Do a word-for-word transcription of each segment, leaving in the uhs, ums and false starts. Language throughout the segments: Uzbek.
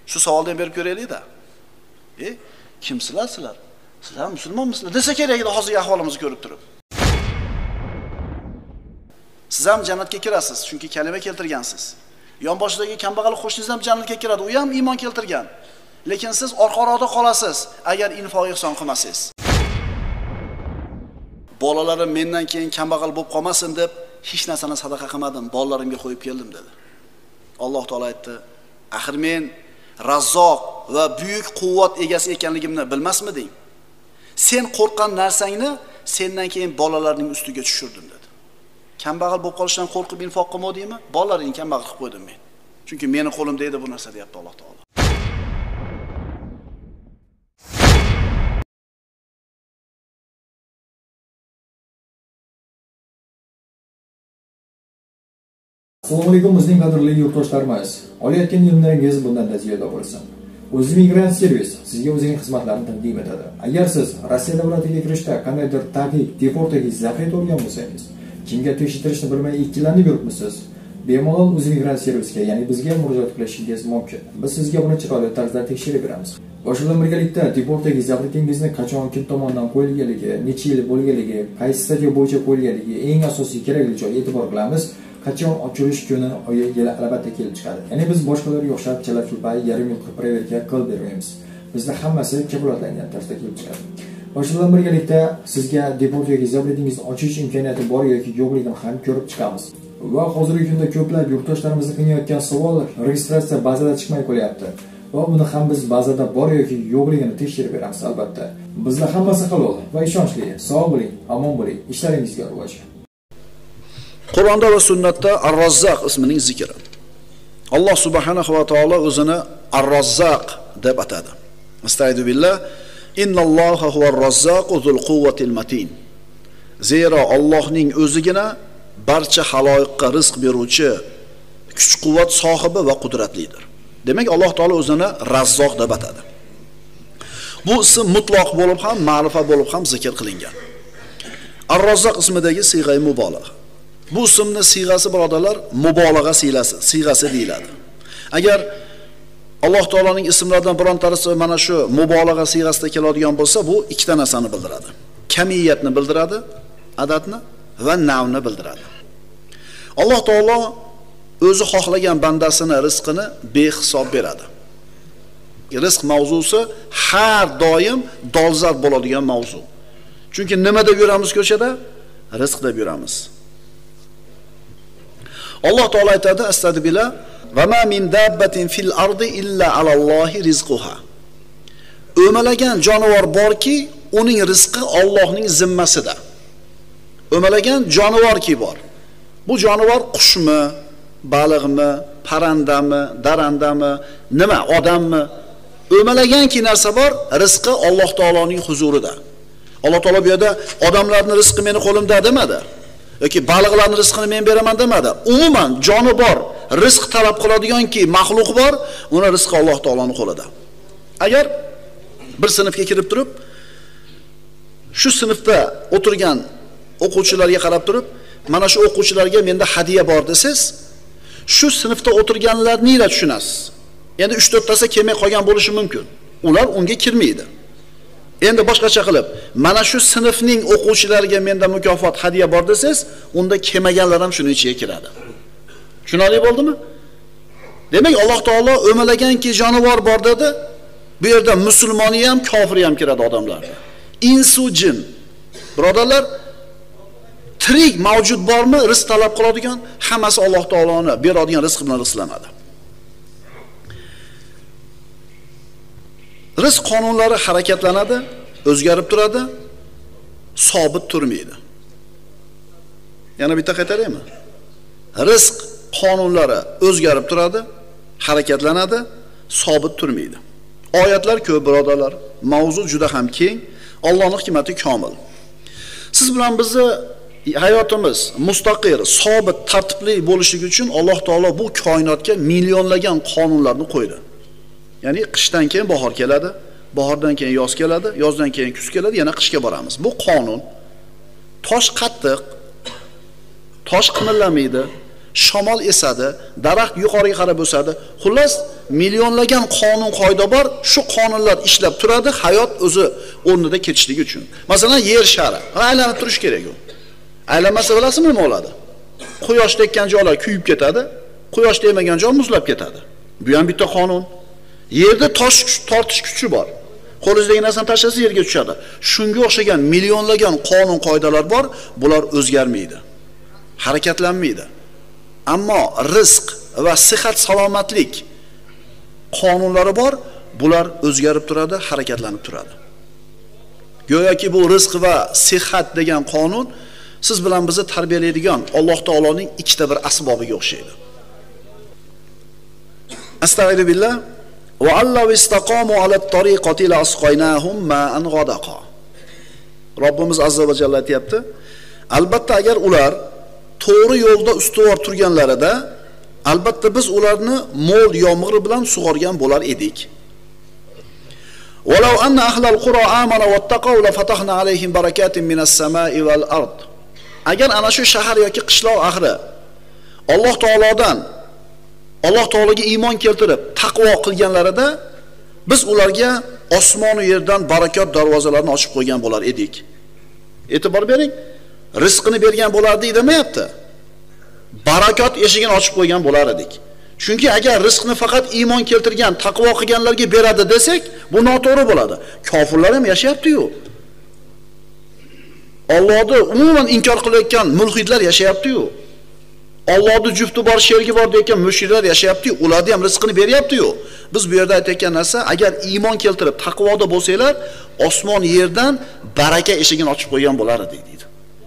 Shu savolni ham berib ko'raylik-da. E, kimsizlar sizlar? Sizlar musulmonmisizlar? Desa kerak edi hozirgi ahvolimizni ko'rib turib. Siz ham jannatga kirasiz, chunki kalima keltirgansiz. Yonboshidagi kambag'al qo'shningiz ham jannatga kiradi, u ham iymon keltirgan. Lekin siz orqa-orqada qolasiz agar infoq ihson qilmasangiz. Bolalarim mendan keyin kambag'al bo'lib qolmasin deb hech narsani sadaqa qilmadim, bolalarimga qo'yib keldim dedi. Alloh taolo aytdi: "Axir men Razzoq va buyuk quvvat egasi ekanligimni bilmasmiding? Sen qo'rqqan narsangni sendan keyin bolalarning ustiga tushirdim" dedi. Kambag'al bo'lib qolishdan qo'rqib infoq qilmadingmi? Bolalaringni kambag'al qilib qo'ydim men. Chunki meni qo'limda edi bu narsa, deyapti Alloh taolo. Assalomu alaykum bizning qadrli yurtdoshlarimiz. Olayotgan yillaringiz bundan da ziyoda bo'lsin. O'zimigrant servis sizga o'zining xizmatlarini taqdim etadi. Agar siz Rossiya davlatiga kirishda qandaydir taqiq, deport yoki zapret olgan bo'lsangiz, kimga tekshirishni bilmay ikkilanib yuribmisiz? Bemalol O'zimigrant servisga, ya'ni bizga murojaat qilishingiz mumkin. Biz sizga buni chiroyli tarzda tekshirib beramiz. Boshqa bilan birgalikda deportdagi zapretingizni qachon kim tomonidan qo'yilganligi, necha yil bo'lganligi, qaysi stadiya bo'yicha qo'yilganligi, eng asosiy kerakli joy e'tibor qilamiz. Qachon ochilish kuni, oyi, yili albatta kelib chiqadi. Ya'ni biz boshqalarga o'xshab chala-chulpay yarim yil qilib qilib bermaymiz. Bizda hammasi kafolatlangan tarzda kelib chiqadi. Boshqa bilan birgalikda sizga deport yoki zapretingizni ochish imkoniyati bor yoki yo'qligini ham ko'rib chiqamiz. Va hozirgi kunda ko'plab yurtdoshlarimizni qiynayotgan savol registratsiya bazada chiqmay qolyapti. Va buni ham biz bazada bor yoki yo'qligini tekshirib beramiz albatta. Bizda hammasi halol va ishonchli. Sog' bo'ling, omon bo'ling, ishlaringizga rivoj. Qur'onda va sunnatda Ar-Razzaq ismining zikri. Alloh subhanahu va taolo o'zini Ar-Razzaq deb atadi. Astaydu billah, innalloha huvar-razzaqu zul quvvatil matin. Zero Allohning o'zigina barcha haloyiqqa rizq beruvchi, kuch-quvvat sohibi va qudratlidir. Demak, Alloh taolo o'zini Razzoq deb atadi. Bu ism mutlaq bo'lib ham, ma'rifa bo'lib ham zikr qilingan. Ar-Razzaq ismidagi siyg'ay mubolag'a. Bu ismni siyg'asi birodarlar mubolag'a siyg'asi, siyg'asi deyiladi. Agar Alloh taoloning ismlaridan birontarisi mana shu mubolag'a siyg'asida keladigan bo'lsa, bu ikkita narsani bildiradi. Kamiyatni bildiradi, adadni va navni bildiradi. Alloh taolo o'zi xohlagan bandasini rizqini behisob beradi. Rizq mavzusi har doim dolzarb bo'ladigan mavzu. Chunki nima deb yuramiz ko'chada? Rizq deb yuramiz. Alloh taolo aytadi: "Astagfirullah va ma min dabbatin fil ardi illa alallohi rizquha." O'malagan jonivor borki, uning rizqi Allohning zimmasida. O'malagan jonivorki bor. Bu jonivor qushmi, baliqmi, parrandami, darandami, nima, odammi? O'malaganki narsa bor, rizqi Alloh taoloning huzurida. Alloh taolo bu yerda odamlarning rizqi meni qo'limda demadi. yoki baliqlarning rizqini men beraman demadi. Umuman joni bor, rizq talab qiladiganki maxluq bor, uni rizqi Alloh taoloning qo'lida. Agar bir sinfga kirib turib, shu sinfda o'tirgan o'quvchilarga qarab turib, mana shu o'quvchilarga menda hadiya bor desiz, shu sinfda o'tirganlarni ila tushunasiz. Endi uch to'rt tasi kelmay qolgan bo'lishi mumkin. Ular unga kirmaydi. Endi boshqacha qilib, mana shu sinfning o'quvchilariga menda mukofot hadiya bor desiz, unda kelmaganlar ham shuni ichiga kiradi. Tushunarli bo'ldimi? Demak, Alloh taolo o'malaganki jonivor bor dedi. Bu yerda musulmoni ham, kofiri ham kiradi odamlarga. Insu jin. Birodarlar, tirik mavjud bormi, rizq talab qiladigan? Hammasi Alloh taoloning beradigan rizq bilan rizqlanadi. Rizq qonunlari harakatlanadi, o'zgarib turadi, sobit turmaydi. Yana bitta qaytaraymi? Rizq qonunlari o'zgarib turadi, harakatlanadi, sobit turmaydi. Oyatlar ko'p birodarlar, mavzu juda ham keng, Allohning hikmati komil. Siz bilan bizni hayotimiz mustaqil, sobit, tartibli bo'lishligi uchun Alloh taolo bu koinotga millionlagan qonunlarni qo'ydi. Ya'ni qishdan keyin bahor keladi, bahordan keyin yoz keladi, yozdan keyin kuz keladi, yana qishga boramiz. Bu qonun. Tosh qattiq, tosh qimillamaydi, shamol esadi, daraxt yuqoriga qarab o'sadi. Xullas, millionlagan qonun qoida bor, shu qonunlar ishlab turadi hayot o'zi o'rnida ketishligi uchun. Masalan, yer shari aylanib turish kerak u. Aylanmasa bilasizmi nima bo'ladi? Quyosh tekkan joylar kuyib ketadi, quyosh tegmagan joy muzlab ketadi. Bu ham bitta qonun. Yerda tosh tortish kuchi bor. Qo'lingizdagi narsani tashlasa yerga tushadi. Shunga o'xshagan millionlagan qonun qoidalar bor, bular o'zgarmaydi. Harakatlanmaydi. Ammo rizq va sihat salomatlik qonunlari bor, bular o'zgarib turadi, harakatlanib turadi. Go'yoki bu rizq va sihat degan qonun siz bilan bizni tarbiyalaydigan Alloh taoloning ikkita bir asbobiga o'xshaydi. Astagfirullah. Va allav istaqamu ala tariqati la asqaynahum ma'an ghadaqa. Robbimiz azza va jalla aytibdi, albatta agar ular to'g'ri yo'lda ustuvor turganlarida, albatta biz ularni mo'l yomg'ir bilan sug'organ bo'lar edik. Walau anna ahlal qura amanu wattaqaw la fatahna alayhim barakatin minas samai wal ard. Agar ana shu shahar yoki qishloq ahli Alloh taolodan Alloh taologa iymon keltirib taqvo qilganlarida biz ularga osmon va yerdan barakot darvozalarini ochib qo'ygan bo'lar edik. E'tibor bering, rizqini bergan bo'lardi demayapti. Barakot eshigini ochib qo'ygan bo'lar edik. Chunki agar rizqni faqat iymon keltirgan, taqvo qilganlarga beradi desak, bu noto'g'ri bo'ladi. Kofirlar ham yashayapti-yu. Allohni umuman inkor qilayotgan mulhidlar yashayapti-yu. Allohning jufti bor, shergi bor degan mushriklar yashayapti-yu, ularga ham rizqini beryapti-yu. Biz bu yerda aytayotgan narsa, agar iymon keltirib taqvoda bo'lsanglar, osmon yerdan baraka eshigini ochib qo'ygan bo'lar edi deydi.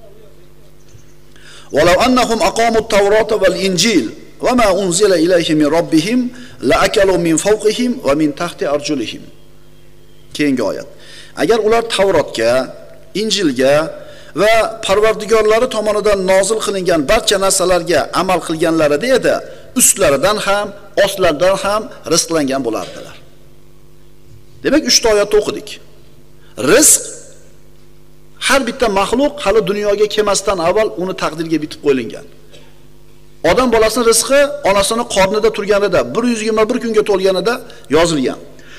Walau annahum aqamut tawrata wal injil wa ma unzila ilayhim min robbihim la akalu min fawqihim va min tahti arjulihim. Keyingi oyat. Agar ular Tavrotga, Injilga va Parvardigorlari tomonidan nozil qilingan barcha narsalarga amal qilganlarida edi, ustlaridan ham, ostlaridan ham rizqlangan bo'lardilar. Demak, uchta oyatni o'qidik. Rizq har bitta maxluq hali dunyoga kelmasdan avval uni taqdirga bitib qo'yilgan. Odam bolasining rizqi onasining qornida turganida bir yuz yigirma bir kunga to'lganida yozilgan.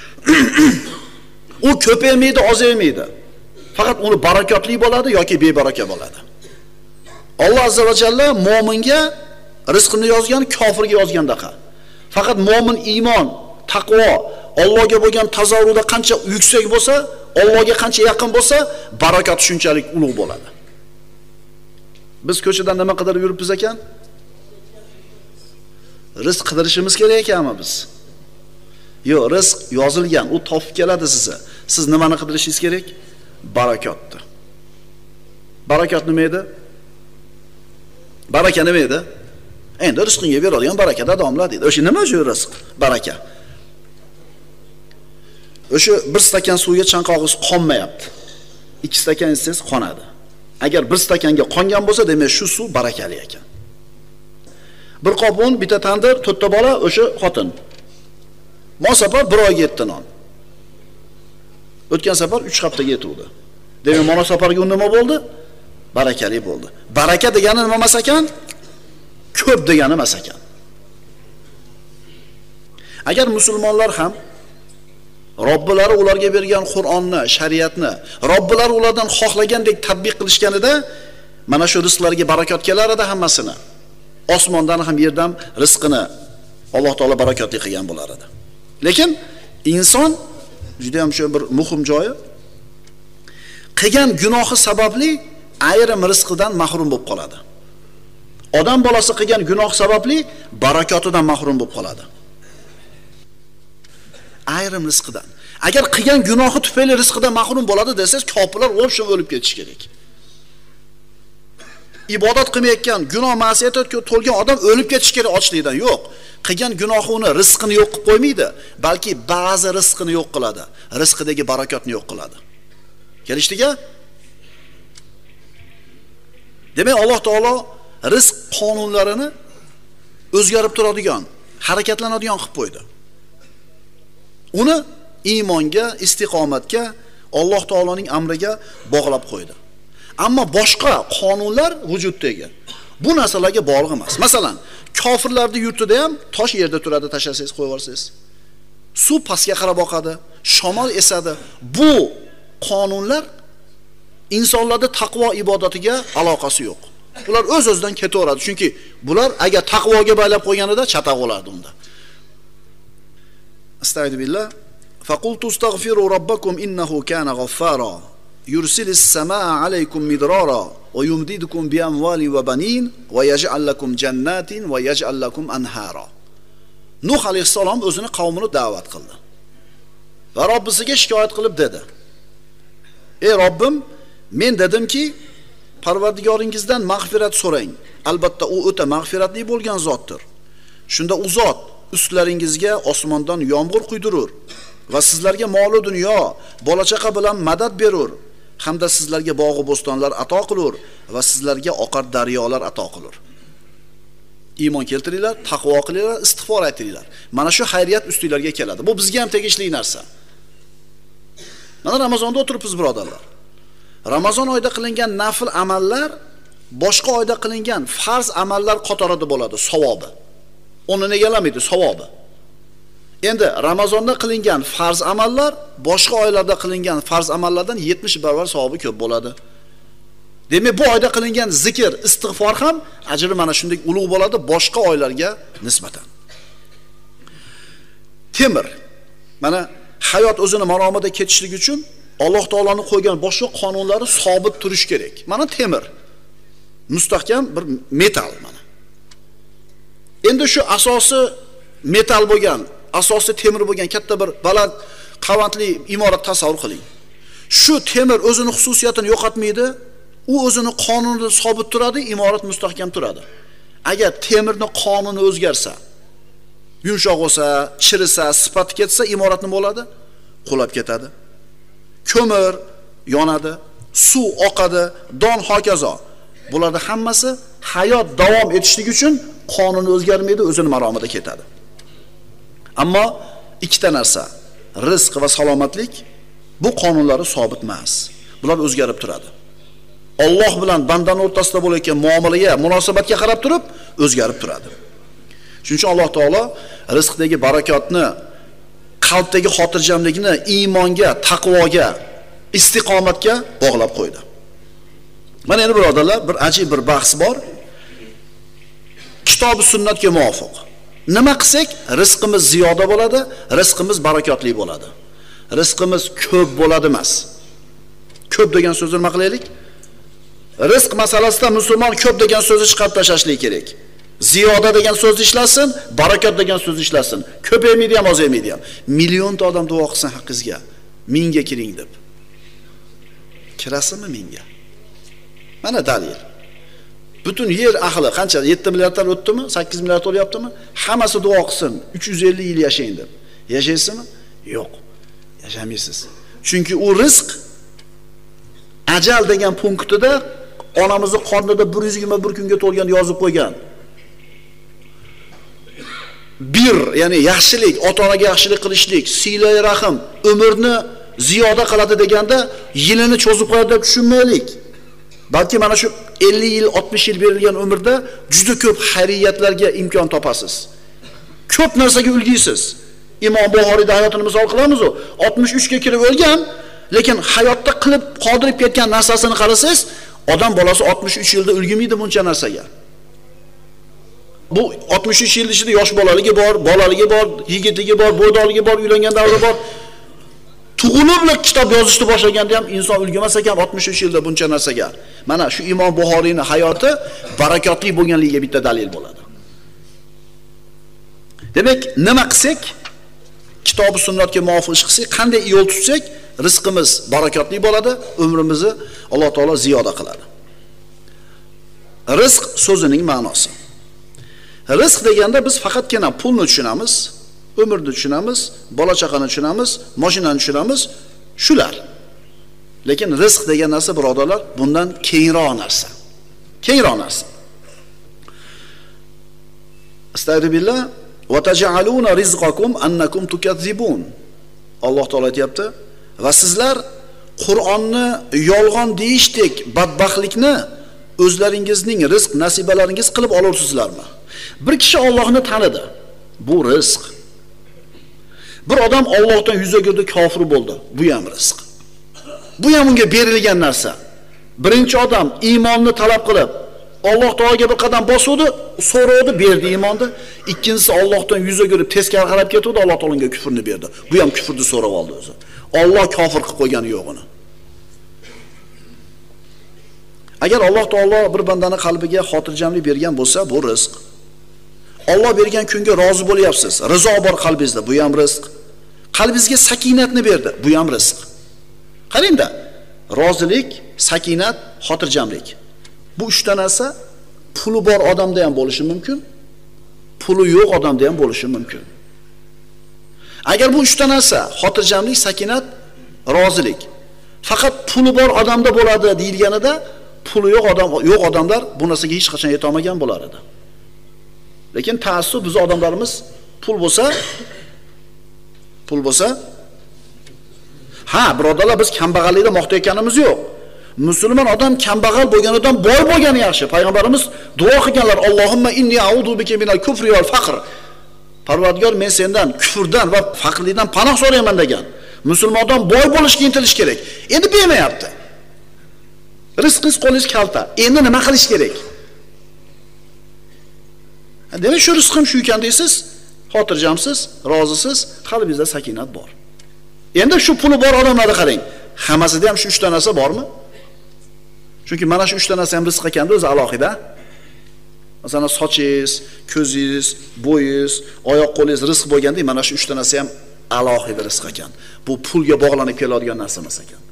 U ko'paymaydi, ozaymaydi. Faqat uni barakotli bo'ladi yoki bebaraka bo'ladi. Alloh azza va jalla mo'minga rizqini yozgan, kofirga yozgandaqa. Faqat mo'min iymon, taqvo, Allohga bo'lgan tazarruda qancha yuksak bo'lsa, Allohga qancha yaqin bo'lsa, barakot shunchalik ulug' bo'ladi. Biz ko'chadan nima qidirib yuribmiz ekan? Rizq qidirishimiz kerak ekanmi biz? Yo'q, rizq yozilgan, u topib keladi sizni. Siz nimani qidirishingiz kerak? Barakotni. Barakot nima edi? Baraka nima edi? Endi rizqingga beradigan barakada domla deydi. O'sha nima shu rizq? Baraka. O'sha bir stakan suvga chanqog'ingiz qonmayapti. ikki stakan ichsangiz qonadi. Agar bir stakanga qongan bo'lsa, demak shu suv barakali ekan. Bir qop un, bitta tandir, to'rtta bola, o'sha xotin. Bu safar bir oyga yetdi non. O'tgan safar uch haftaga yetuvdi. Demak, mana safarga unda nima bo'ldi? Barakali bo'ldi. Baraka degani nima emas ekan? Ko'p degani emas ekan. Agar musulmonlar ham Robbilari ularga bergan Qur'onni, shariatni, Robbilari ulardan xohlagandek tatbiq qilishganida, mana shu rizqlarga barakot kelar edi hammasini. Osmondan ham yerdan rizqini Alloh taolo barakotli qilgan bo'lar edi. Lekin inson juda ham shu bir muhim joyi, qilgan gunohi sababli ayrim rizqidan mahrum bo'lib qoladi. Odam bolasi qilgan gunoh sababli barakotidan mahrum bo'lib qoladi. Ayrim rizqidan. Agar qilgan gunohi tufayli rizqidan mahrum bo'ladi desangiz, kofirlar o'lib o'lib ketish kerak. Ibodat qilmayotgan, gunoh ma'siyatga to'lgan odam o'lib ketish kerak ochlikdan. Yo'q. Qilgan gunohini, rizqini yo'q qilib qo'ymaydi, balki ba'zi rizqini yo'q qiladi. Rizqidagi barakotni yo'q qiladi. Kelishdiki? Demak, Alloh taolo rizq qonunlarini o'zgarib turadigan, harakatlanadigan qilib qo'ydi. Uni iymonga, istiqomatga, Alloh taoloning amriga bog'lab qo'ydi. Ammo boshqa qonunlar vujuddagi bu narsalarga bog'liq emas. Masalan, Kofirlarning yurtida ham tosh yerda turadi, tashlasangiz, qo'yib yuborsangiz. Suv pastga qarab oqadi, shamol esadi. Bu qonunlar insonlarda taqvo ibodatiga aloqasi yo'q. Ular o'z-o'zidan ketaveradi, chunki bular agar taqvoga baylab qo'yganida chataq bo'lardi unda. Astagfirullah. Faqultu astaghfiru robbakum innahu kana ghaffara yursilis samaa alaykum midrara va yumdidukum bi amwali va banin va yaj'al lakum jannatin va yaj'al lakum anhara. Nuh alayhisalom o'zini qavmini da'vat qildi. Va Robbisiga shikoyat qilib dedi: "Ey Robbim, men dedimki, Parvardigoringizdan mag'firat so'rang. Albatta u o'ta mag'firatli bo'lgan zotdir. Shunda u zot ustlaringizga osmondan yomg'ir quydirur va sizlarga mol va dunyo, bola chaqa bilan madad berur, hamda sizlarga bog'i bo'stonlar ato qilur va sizlarga oqar daryolar ato qilur. Iymon keltiringlar, taqvo qilinglar, istig'for aytinglar. Mana shu xayriyat ustinglarga keladi. Bu bizga ham tegishli narsa. Mana Ramazonda o'tiribmiz, birodarlar. Ramazon oyida qilingan nafl amallar boshqa oyda qilingan farz amallar qatorida bo'ladi, savobi. Uni egalamaydi, savobi. Endi Ramazonda qilingan farz amallar boshqa oylarda qilingan farz amallardan yetmish barobar savobi ko'p bo'ladi. Demak, bu oyda qilingan zikr, istig'for ham ajri mana shunday ulug' bo'ladi boshqa oylarga nisbatan. Temir. Mana hayot o'zini maromida ketishligi uchun Alloh taoloning qo'ygan boshqa qonunlari sobit turish kerak. Mana temir. Mustahkam bir metal mana. Endi shu asosi metal bo'lgan, asosi temir bo'lgan katta bir baland qavantli imorat tasavvur qiling. Shu temir o'zining xususiyatini yo'qotmaydi, u o'zining qonunida sobit turadi, imorat mustahkam turadi. Agar temirning qonuni o'zgarsa, yumshoq bo'lsa, chirisa, sifati ketsa, imorat nima bo'ladi? Qulab ketadi. Ko'mir yonadi, suv oqadi, don hokazo. Bularning hammasi hayot davom etishligi uchun qonuni o'zgarmaydi, o'zini maromida ketadi. Ammo ikkita narsa, rizq va salomatlik bu qonunlari sobit emas. Bular o'zgarib turadi. Alloh bilan bandaning o'rtasida bo'layotgan muomalaga, munosabatga qarab turib o'zgarib turadi. Shuning uchun Alloh taolo rizqdagi barakotni, qalbdagi xotirjamlikni iymonga, taqvoga, istiqomatga bog'lab qo'ydi. Mana endi birodarlar, bir ajib bir bahs bor. Kitob va sunnatga muvofiq nima qilsak, rizqimiz ziyoda bo'ladi, rizqimiz barakotli bo'ladi. Rizqimiz ko'p bo'ladi emas. Ko'p degan so'zni nima qilaylik? Rizq masalasida musulmon ko'p degan so'zni chiqarib tashlashlik kerak. Ziyoda degan so'zni ishlasin, barakot degan so'zni ishlasin. Ko'paymaydi ham, ozaymaydi ham. Millionta odam duo qilsin haqqingizga, mingga kiring deb. Kirasizmi mingga? Mana dalil. Butun yer ahli qancha? yetti milliarddan o'tdimi? sakkiz milliard o'lyaptimi? Hammasi duo qilsin, uch yuz ellik yil yashang deb. Yashaysizmi? Yo'q. Yashamaysiz. Chunki u rizq ajal degan punktida onamizning qornida bir yuz yigirma bir kunga to'lgan yozib qo'ygan. Bir, ya'ni yaxshilik, ota-onaga yaxshilik qilishlik, silay rahim, umrni ziyoda qiladi deganda yilini cho'zib qo'yadi deb tushunmaylik. Balki mana shu ellik yil, oltmish yil berilgan umrda juda ko'p xayriyatlarga imkon topasiz. Ko'p narsaga ulgiysiz. Imom Buxoriyda hayotini misol qilamiz, u oltmish uch ga kirib o'lgan, lekin hayotda qilib qodirib ketgan narsasini qarasangiz, odam bolasi oltmish uch yilda ulg'maydi buncha narsaga. Bu oltmish uch yil ichida yosh bolaligi bor, bolaligi bor, yigitligi bor, bo'ydoligi bor, uylangan davri bor. Tug'ilib kitob yozishni boshlaganda ham inson ulg'amas ekan oltmish uch yilda buncha narsaga. Mana shu Imom Buxoriyning hayoti barakotli bo'lganligiga bitta dalil bo'ladi. Demak, nima qilsak, kitob va sunnatga muvofiq ish qilsak, qanday yo'l tutsak, rizqimiz barakotli bo'ladi, umrimizni Alloh taolo ziyoda qiladi. Rizq so'zining ma'nosi. Rizq deganda biz faqatgina pulni tushunamiz, umrni tushunamiz, bola chaqani tushunamiz, mashinani tushunamiz, shular. Lekin rizq degan narsa birodarlar bundan kengroq narsa. Kengroq narsa. Astagfirullah va taj'aluna rizqakum annakum tukazzibun. Alloh taolo aytayapti, va sizlar Qur'onni yolg'on deyishdek badbaxtlikni o'zlaringizning rizq nasibalaringiz qilib olarsizlarmi? Bir kishi Allohni tanidi. Bu rizq. Bir odam Allohdan yuz o'girdi, kofir bo'ldi. Bu ham rizq. Bu ham unga berilgan narsa. Birinchi odam iymonni talab qilib, Alloh taologa bir qadam bosuvdi, so'rovdi, berdi iymonni. Ikkinchisi Allohdan yuz o'girib teskari qarab ketdi, Alloh taolo unga kufrni berdi. Bu ham kufrni so'rab oldi o'zi. Alloh kofir qilib qo'ygani yo'q uni. Agar Alloh taolo bir bandani qalbiga xotirjamlik bergan bo'lsa, bu rizq. Alloh bergan kunga rozi bo'lyapsiz, rizo bor qalbingizda, bu ham rizq. Qalbingizga sakinatni berdi, bu ham rizq. Qarangda, rozilik, sakinat, xotirjamlik. Bu uchta narsa puli bor odamda ham bo'lishi mumkin, puli yo'q odamda ham bo'lishi mumkin. Agar bu uchta narsa, xotirjamlik, sakinat, rozilik faqat puli bor odamda bo'ladi deyilganida, puli yo'q odam yo'q odamlar bu narsaga hech qachon yeta olmagan bo'lar edi. Lekin ta'assub biz odamlarimiz pul bo'lsa, pul bo'lsa, ha, birodarlar, biz kambag'allikda maqtayotganimiz yo'q. Musulmon odam kambag'al bo'lganidan boy bo'lgani yaxshi. Payg'ambarimiz duo qilganlar: "Allohumma inni a'udhu bika minal kufri wal faqr." Parvardigor, men sendan kufrdan va faqrlikdan panoh so'rayman degan. Musulmondan boy bo'lishga intilish kerak. Endi bermayapti. Rizqingiz qo'lingiz kalta. Endi nima qilish kerak? Demak, shu rizqim shu ekan deysiz, xotirjamsiz, rozisiz, qalbingizda sakinat bor. Endi shu puli bor odamlarni qarang. Hammasida ham shu uch ta narsa bormi? Chunki mana shu uch ta narsa ham rizq ekanda o'zi alohida. Masalan, sochingiz, ko'zingiz, bo'yingiz, oyoq qo'lingiz rizq bo'lganda, mana shu uch ta narsa ham alohida rizq ekan. Bu pulga bog'lanib keladigan narsa emas ekan.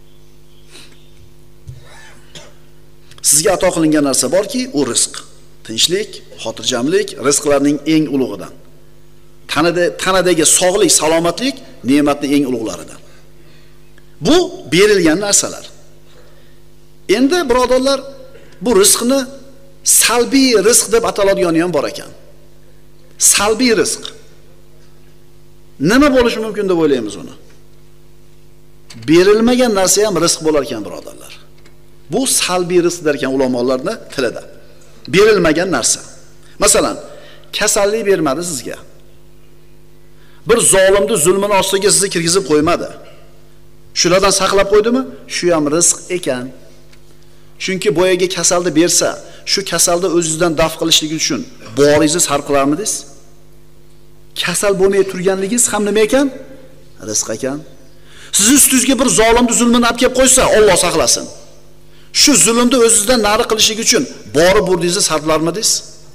Sizga ato qilingan narsa borki, u rizq. Tinchlik, xotirjamlik rizqlarning eng ulug'idan. Tanada tanadagi sog'lik, salomatlik ne'matning eng ulug'laridan. Bu berilgan narsalar. Endi birodarlar, bu rizqni salbiy rizq deb ataladigani ham bor ekan. Salbiy rizq. Nima bo'lishi mumkin deb o'ylaymiz uni? Berilmagan narsa ham rizq bo'lar ekan, birodarlar. Bu salbiy rizq derkan ulamolarning tilida. Berilmagan narsa. Masalan, kasallik bermadi sizga. Bir zolimni zulmini ostiga sizni kirgizib qo'ymadi. Shulardan saqlab qo'ydimi? Shu ham rizq ekan. Chunki boyaga kasalni bersa, shu kasalni o'zingizdan daf qilishlik uchun boringizni sarf qilarmidingiz? Kasal bo'lmay turganligingiz ham nima ekan? Rizq ekan. Siz ustingizga bir zolimni zulmini olib kelib qo'ysa, Alloh saqlasin. Shu zulmni o'zingizdan nari qilishlik uchun bori burdingizni sarflarmidingiz?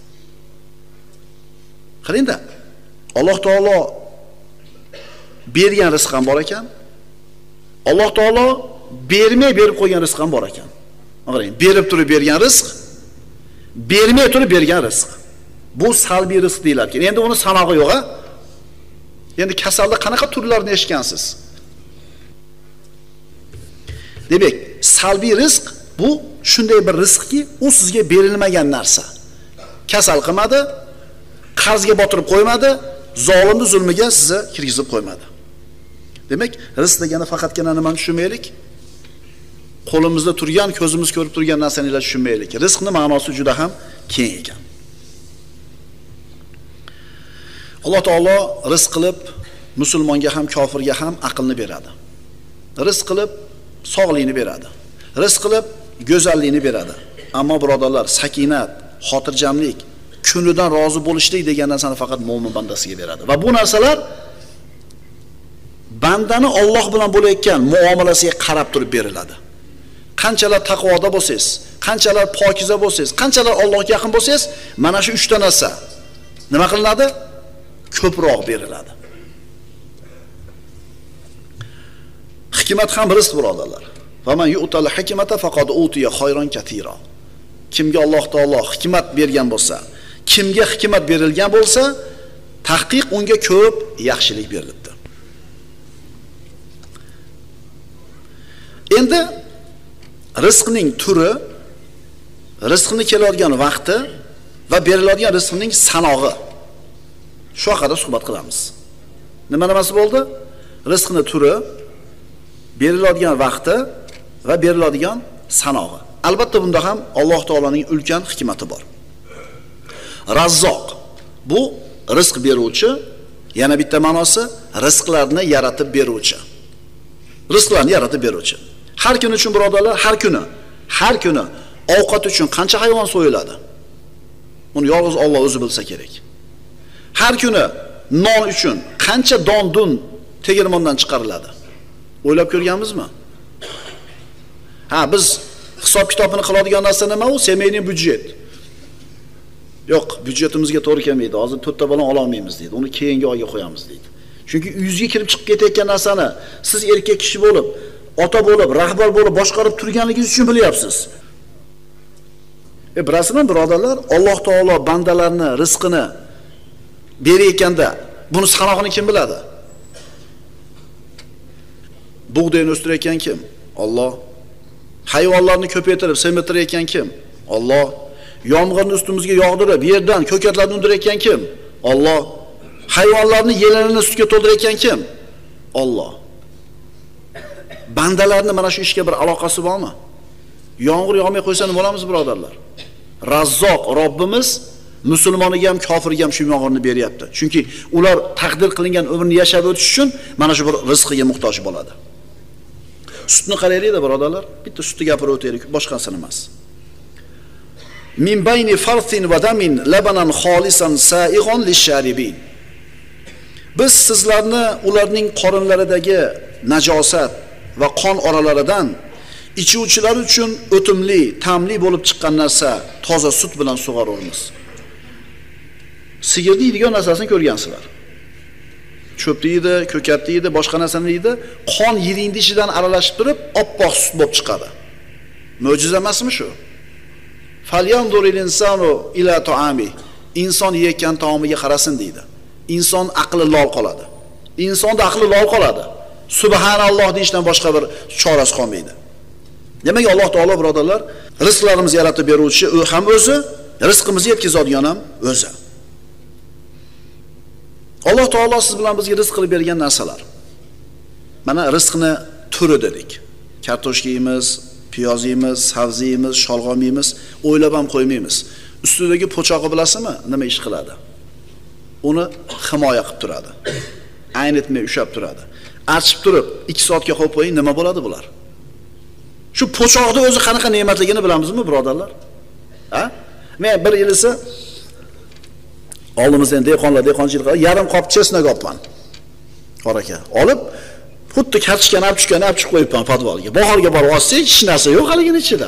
Qarangda, Alloh taolo bergan rizq ham bor ekan. Alloh taolo bermay berib qo'ygan rizq ham bor ekan. Qarang, berib turib bergan rizq, bermay turib bergan rizq. Bu salbiy rizq deyiladi. Endi uni sanog'i yo'q, a? Endi kasalda qanaqa turlarini eshitgansiz? Demak, salbiy rizq bu shunday bir rizqki, u sizga berilmagan narsa. Kasal qilmadi, qarzga botirib qo'ymadi, zolimni zulmiga sizni kirgizib qo'ymadi. Demak, rizq degani faqatgina nimani tushunmaylik? Qo'limizda turgan, ko'zimiz ko'rib turgan narsani tushunmaylik. Rizqning ma'nosi juda ham keng ekan. Alloh taolo rizq qilib musulmonga ham, kofirga ham aqlni beradi. Rizq qilib sog'likni beradi. Rizq qilib go'zallikni beradi. Ammo birodarlar, sakinat, xotirjamlik, kunidan rozi bo'lishlik degan narsani faqat mo'min bandasiga beradi. Va bu narsalar bandani Alloh bilan bo'layotgan muomalasiga qarab turib beriladi. Qanchalar taqvoda bo'lsangiz, qanchalar pokiza bo'lsangiz, qanchalar Allohga yaqin bo'lsangiz, mana shu uch ta narsa nima qilinadi? Ko'proq beriladi. Hikmat ham rizq, birodarlar. Va man yu'tal hikmata faqad utiya khayran katira. Kimga Alloh taolo hikmat bergan bo'lsa, kimga hikmat berilgan bo'lsa, tahqiq unga ko'p yaxshilik berilibdi. Endi rizqning turi, rizqni keladigan vaqti va beriladigan rizqning sanog'i. Shu haqida suhbat qilamiz. Nima nimasi bo'ldi? Rizqning turi, beriladigan vaqti va beriladigan sanog'i. Albatta bunda ham Alloh taolaning ulkan hikmati bor. Razzoq. Bu rizq beruvchi, yana bitta ma'nosi rizqlarni yaratib beruvchi. Rizqlarni yaratib beruvchi. Har kun uchun birodarlar, har kuni, har kuni ovqat uchun qancha hayvon so'yiladi? Uni yolg'iz Alloh o'zi bilsa kerak. Har kuni non uchun qancha don-dun tegirmondan chiqariladi? O'ylab ko'rganmizmi? Ha, biz hisob kitobini qiladigan narsa nima u? Semeyning byudjet. Yo'q, byudjetimizga to'g'ri kelmaydi. Hozir to'rtta balon ola olmaymiz deydi. Uni keyingi oyga qo'yamiz deydi. Chunki uyingizga kirib chiqib ketayotgan narsani siz erkak kishi bo'lib, ota bo'lib, rahbar bo'lib boshqarib turganligingiz uchun bilyapsiz. E bilasizmi birodarlar, Alloh taolo bandalarni rizqini berayotganda buni sanog'ini kim biladi? Bug'doyni o'stirayotgan kim? Alloh. Hayvonlarni ko'paytirib, semirtirayotgan kim? Alloh. Yomg'irni ustimizga yog'dirib, yerdan ko'katlarni undirayotgan kim? Alloh. Hayvonlarni yelanini sutga to'ldirayotgan kim? Alloh. Bandalarni mana shu ishga bir aloqasi bormi? Yomg'ir yog'may qo'ysa nima bo'lamiz birodarlar? Razzoq Robbimiz musulmoniga ham, kofirga ham shu yomg'irni beryapti. Chunki ular taqdir qilingan umrni yashab o'tish uchun mana shu bir rizqiga muhtoj bo'ladi. Sutni qaraylik-da birodarlar, bitta sutni gapirib o'taylik, boshqasini emas. Min bayni farthin va damin labanan xolisan sa'igon lisharibin. Biz sizlarni ularning qorinlaridagi najosat va qon oralaridan ichuvchilar uchun o'timli, ta'mli bo'lib chiqqan narsa toza sut bilan sug'oramiz. Sigirni yeydigan narsasini ko'rgansizlar. Cho'pni yeydi, ko'katni yeydi, boshqa narsani yeydi, qon yiring ishidan aralashib turib, oppoq sut bo'lib chiqadi. Mo'jiza emasmi shu? Falyanzuril insanu ila ta'ami. Inson yeyotgan taomiga qarasin deydi. Inson aqli lol qoladi. Insonda aqli lol qoladi. Subhanalloh deyishdan boshqa bir chorasi qolmaydi. Demak, Alloh taolo birodarlar, rizqlarimizni yaratib beruvchi u ham o'zi, rizqimizni yetkazadigan ham o'zi. Alloh taolo siz bilan bizga rizq qilib bergan narsalar. Mana rizqni turi dedik. Kartoshka yeymiz, piyoz yeymiz, sabzi yeymiz, sholg'om yeymiz, o'ylab ham qo'ymaymiz. Ustidagi po'chog'i bilasizmi? Nima ish qiladi? Uni himoya qilib turadi. Aynitmay ushab turadi. Archib turib ikki soatga qo'yib qo'ying, nima bo'ladi bular? Shu po'choqni o'zi qanaqa ne'matligini bilamizmi, birodarlar? Ha? Men bir yil esa oldimizdan dehqonlar, dehqonchilik qilib, yarim qop chesnak olibman. Qor aka, olib, xuddi kartoshkani olib chiqqan, olib chiqib qo'yibman podvalga. Bahorga borib olsak, hech narsa yo'q haligini ichida.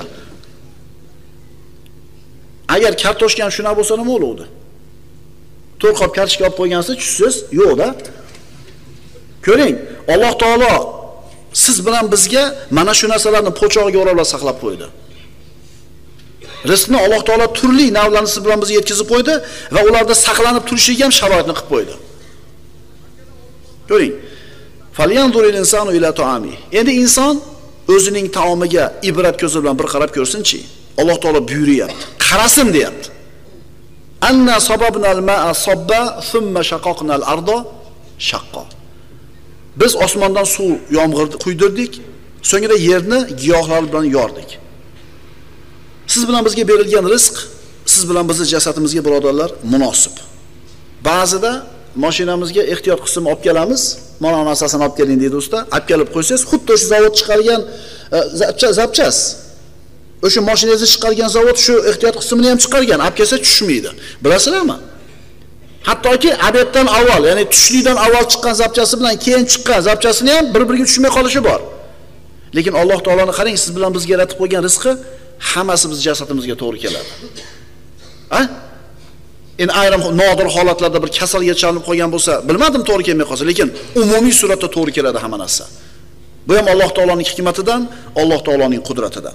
Agar kartoshkam shunaqa bo'lsa nima bo'ladi? to'rt qop kartoshka olib qo'ygansiz, tushsiz, yo'q-da. Ko'ring, Alloh taolo siz bilan bizga mana shu narsalarni po'chog'iga o'ralab saqlab qo'ydi. Rizqni Alloh taolo turli navlarni siz bilan bizga yetkazib qo'ydi va ularda saqlanib turishiga ham sharoitni qilib qo'ydi. Ko'ring. Falyanzuril insanu ila ta'ami. Endi inson o'zining taomiga ibrat ko'zi bilan bir qarab ko'rsin-chi. Alloh taolo buyuryapti. Qarasin deyapti. Anna sababnal ma'a sabba thumma shaqaqnal arda shaqqa. Biz osmondan suv yomg'irni quydirdik, so'ngra yerni giyohlar bilan yordik. Siz bilan bizga berilgan rizq, siz bilan bizning jasadimizga birodarlar munosib. Ba'zida mashinamizga ehtiyot qism olib kelamiz, mana narsasini olib keling deydi usta, olib kelib qo'ysangiz, xuddi o'sha zavod chiqargan zapchas. O'sha mashinangizni chiqargan zavod shu ehtiyot qismini ham chiqargan, olib kelsa tushmaydi. Bilasizlarmi? Hattoki obeddan avval, ya'ni tushlikdan avval chiqqan zapchasi bilan keyin chiqqan zapchasini ham bir-biriga tushmay qolishi bor. Lekin Alloh taoloni qarang, siz bilan bizga yaratib qo'ygan rizqi hammasi biz jasadimizga to'g'ri keladi. Ha? En ayrim nodir holatlarda bir kasalga chalinib qolgan bo'lsa, bilmadim to'g'ri kelmay qolsa, lekin umumiy suratda to'g'ri keladi hamma narsa. Bu ham Alloh taoloning hikmatidan, Alloh taoloning qudratidan.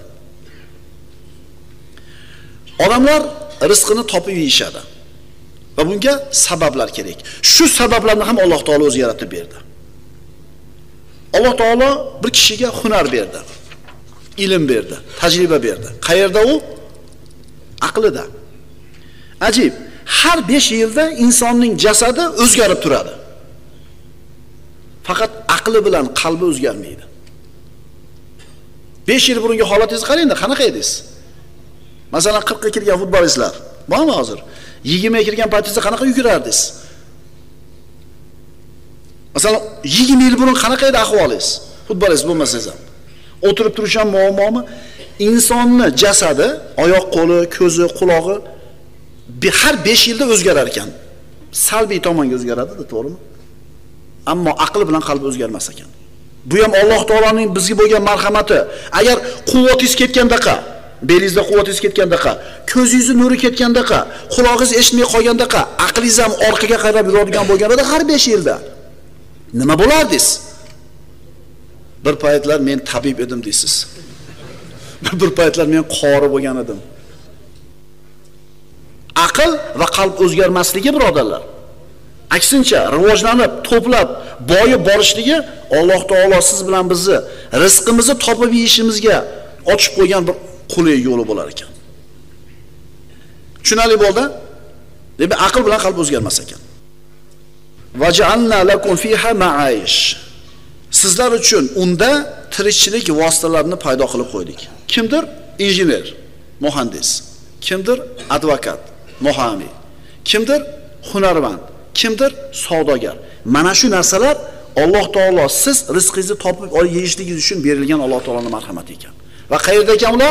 Odamlar rizqini topib yeyishadi. Va bunga sabablar kerak. Shu sabablarni ham Alloh taolo o'zi yaratib berdi. Alloh taolo bir kishiga hunar berdi. Ilm berdi, tajriba berdi. Qayerda u? Aqlida. Ajib, har besh yilda insonning jasadi o'zgarib turadi. Faqat aqli bilan qalbi o'zgarmaydi. besh yil burungi holatingizni qarang-da, qanaqa edingiz? Masalan, qirqqa kirgan futbolistlar Bormi hozir? yigirmaga kirgan paytingizda qanaqa yugurardingiz? Masalan, yigirma yil burun qanaqa edi ahvolingiz? Futbolist bo'lmasangiz ham. O'tirib turishgan muammomi? Insonni jasadi, oyoq, qo'li, ko'zi, qulog'i har besh yilda o'zgarar ekan. Salbiy tomonga o'zgaradi, to'g'rimi? Ammo aql bilan qalb o'zgarmas ekan. Bu ham Alloh taoloning bizga bo'lgan marhamati. Agar quvvatingiz ketgandaqa, belingizda quvvatingiz ketgandaqa, ko'zingizni nuri ketgandaqa, qulog'ingiz eshitmay qolgandaqa, aqlingiz ham orqaga qarab yuradigan bo'lganida har besh yilda nima bo'lardingiz? Bir paytlar men tabib edim deysiz. Bir paytlar men qori bo'lgan edim. Aql va qalb o'zgarmasligi, birodarlar. Aksincha, rivojlanib, to'plab, boyib borishligi Alloh taolo siz bilan bizni rizqimizni topib yeyishimizga ochib qo'ygan bir qulay yo'li bo'lar ekan. Tushunali bo'ldi? Deb aql bilan qalb o'zgarmas ekan. Vaj'alna lakum fiha ma'ayish. Sizlar uchun unda tirikchilik vositalarini paydo qilib qo'ydik. Kimdir? Injener, muhandis. Kimdir? Advokat, muhami. Kimdir? Hunarmand. Kimdir? Savdogar. Mana shu narsalar Alloh taolo siz rizqingizni topib olib yeyishligingiz uchun berilgan Alloh taoloning marhamati ekan. Va qayerda ekan ular?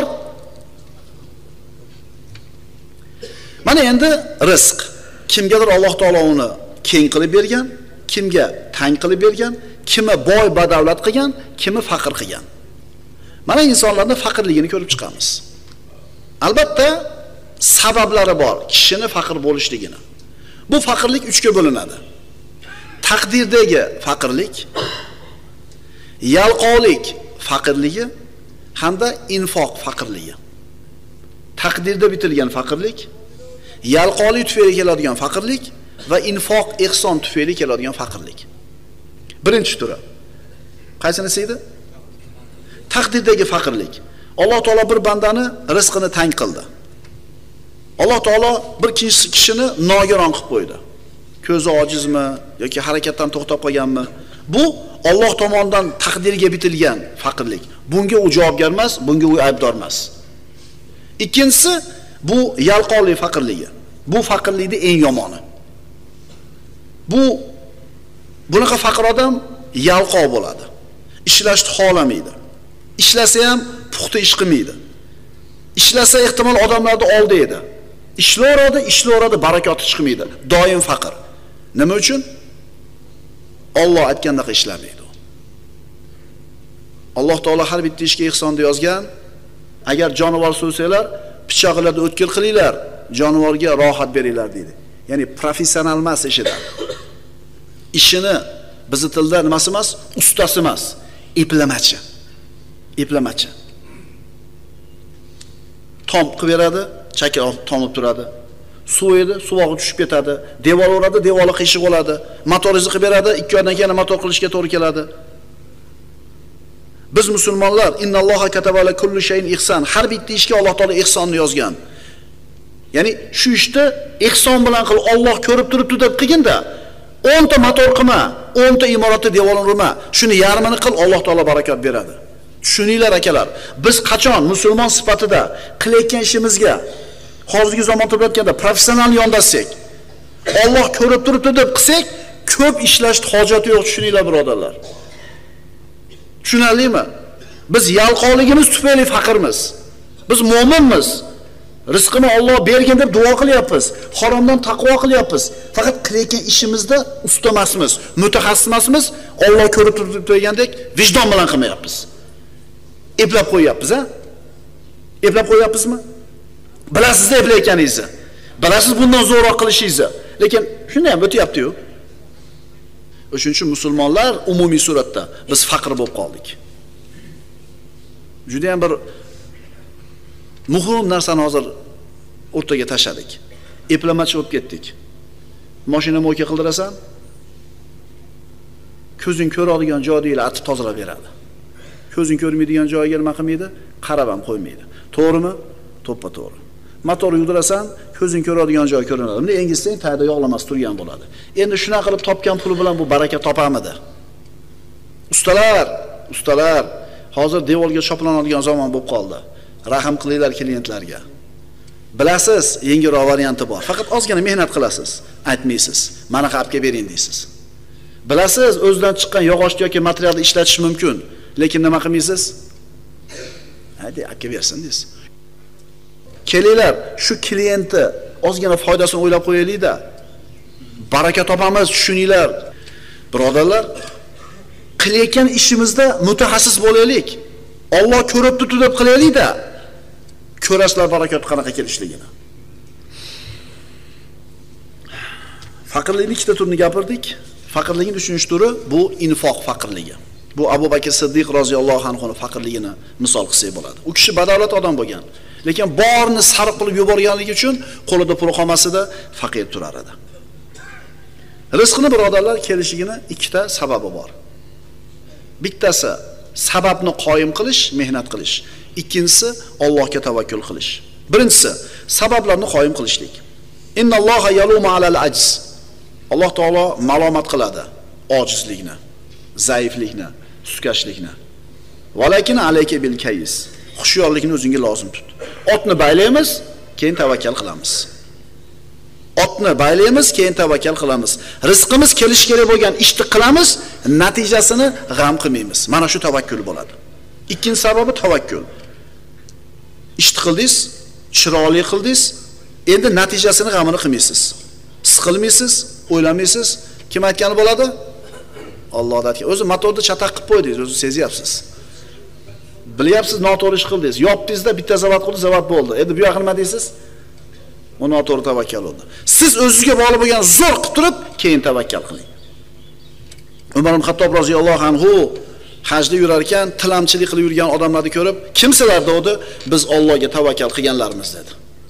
Mana endi rizq. Kimgadir Alloh taolo uni keng qilib bergan, kimga tang qilib bergan, kimi boy badavlat qilgan, kimi faqir qilgan. Mana insonlarning faqirligini ko'rib chiqamiz. Albatta sabablari bor kishini faqir bo'lishligini. Bu faqirlik uchga bo'linadi. Taqdirdagi faqirlik, yalqovlik faqirligi hamda infoq faqirligi. Taqdirda bitilgan faqirlik, yalqovlik tufayli keladigan faqirlik va infoq ihson tufayli keladigan faqirlik. Birinchi turi. Qaysinisi edi? Taqdirdagi faqirlik. Alloh taolo bir bandani rizqini tang qildi. Alloh taolo bir kishini nogiron qilib qo'ydi. Ko'zi ojizmi yoki harakatdan to'xtab qolganmi? Bu Alloh tomonidan taqdirga bitilgan faqirlik. Bunga u javobgar emas, bunga u aybdor emas. Ikkinchisi bu yalqovlik faqirligi. Bu faqirlikning eng yomoni. Bu bunaqa faqir odam yalqov bo'ladi. Ishlashni xohlamaydi. Ishlasa ham puxta ish qilmaydi. Ishlasa ehtimol odamlarni oldi edi. Ishlayveradi, ishlayveradi, barakoti chiqmaydi. Doim faqir. Nima uchun? Alloh aytgandaqa ishlamaydi. Alloh taolo har bitta ishga ihsonni yozgan. Agar jonivor so'ysanglar, pichoqlarni o'tkir qilinglar, jonivorga rohat beringlar deydi. Ya'ni professional emas ishidan. Ishini bizi tilda nimasi emas, ustasi emas, eplamachi. Eplamachi. Tom qilib beradi, chakka tomib turadi. Suv edi, suvog'i tushib ketadi. Devor o'radi, devori qiyshiq bo'ladi. Motorizni qilib beradi, ikki oydan keyin motor qilishga to'g'ri keladi. Biz musulmonlar innalloha kataba ala kulli shay'in ihson. Har bitta ishga Alloh taolo ihsonni yozgan. Ya'ni shu ishni ihson bilan qil, Alloh ko'rib turibdi deb qilginda, o'n ta motor qilma, o'n ta imoratni devorini urma. Shuni yarmini qil, Alloh taolo barakat beradi. Tushuninglar akalar, biz qachon musulmon sifatida qilayotgan ishimizga hozirgi zamonda bo'layotganda professional yondashsak, Alloh ko'rib turibdi deb qilsak, ko'p ishlashni hojati yo'q, tushuninglar birodarlar. Tushunarlimi? Biz yalqovligimiz tufayli faqirmiz. Biz mo'minmiz. Rizqini Alloh bergan deb duo qilyapmiz. Haromdan taqvo qilyapmiz. Faqat qilayotgan ishimizda usta emasmiz, mutaxassis emasmiz. Alloh ko'rib turibdi degandek vijdon bilan qilmayapmiz. Eplab qo'yapmiz, ha? Eplab qo'yapmizmi? Bilasiz eplayotganingizni. Bilasiz bundan zo'roq qilishingizni. Lekin shunday ham o'tyapti-yu. O'shuning uchun musulmonlar umumiy suratda biz faqir bo'lib qoldik. Juda ham bir muhim narsani hozir o'rtaga tashladik. Eplamachi bo'lib ketdik. Mashina mo'yka qildirasan, ko'zing ko'radigan joyda atib tozalab beradi. Ko'zing ko'rmaydigan joyga nima qilmaydi? Qarab ham qo'ymaydi. To'g'rimi? To'ppa to'g'ri. Motor yugdirasan, ko'zing ko'radigan joy ko'rinadi. Unda engizsang tayda yog'lamas turgan bo'ladi. Endi shuna qilib topgan puli bilan bu baraka topamidi? Ustalar, ustalar, hozir devorga shoplanadigan zamon bo'lib qoldi. Rahim qilinglar klientlarga. Bilasiz, yengilroq varianti bor. Faqat ozgina mehnat qilasiz, aytmaysiz. Mana qilib kelib bering deysiz. Bilasiz, o'zidan chiqqan yog'och yoki materialni ishlatish mumkin, lekin nima qilmaysiz? Hadi, olib kelib bersin deysiz. Kelinglar, shu klientni ozgina foydasini o'ylab qo'yaylik-da. Baraka topamiz, tushuninglar. Birodarlar, qilayotgan ishimizda mutaxassis bo'laylik. Alloh ko'rib turibdi deb qilaylik-da. Ko'rasizlar barakot qanaqa kelishligini. Faqirlikning ikkita turini gapirdik. Faqirlikning uchinchi turi bu infoq faqirligi. Bu Abu Bakr Siddiq roziyallohu anhuning faqirligini misol qilsak bo'ladi. U kishi badavlat odam bo'lgan, lekin borini sarf qilib yuborganligi uchun qo'lida pul qolmasida faqir turar edi. Rizqni birodarlar kelishigini ikkita sababi bor. Bittasi sababni qoyim qilish, mehnat qilish. Ikkinchisi Allohga tavakkul qilish. Birinchisi sabablarni qoyim qilishlik. Innalloha yalumu alal ajz. Alloh taolo malomat qiladi ojizlikni, zaiflikni, suskashlikni. Valakin alayka bil kays. Xushyorlikni o'zingga lozim tut. Otni baylaymiz, keyin tavakkal qilamiz. Otni baylaymiz, keyin tavakkal qilamiz. Rizqimiz kelish kerak bo'lgan ishni qilamiz, natijasini g'am qilmaymiz. Mana shu tavakkul bo'ladi. Ikkinchi sababi tavakkul. Ishni qildingiz, chiroyli qildingiz, endi natijasini g'amini qilmaysiz. Siqilmaysiz, o'ylamaysiz. Kim aytgani bo'ladi? Alloh aytgan. O'zi motorni chataq qilib qo'ydingiz, o'zi sezyapsiz. Bilyapsiz, noto'g'ri ish qildingiz. Yopdingizda bitta zavat qildi, zavat bo'ldi. Endi bu yoqqa nima deysiz? U noto'g'ri tavakkal bo'ldi. Siz o'zingizga bog'liq bo'lgan zo'r qilib turib, keyin tavakkal qiling. Umar ibn Xattob roziyallohu anhu hajda yurar ekan, tilamchilik qilib yurgan odamlarni ko'rib, kimsalar dedi, biz Allohga tavakkal qilganlarimiz dedi.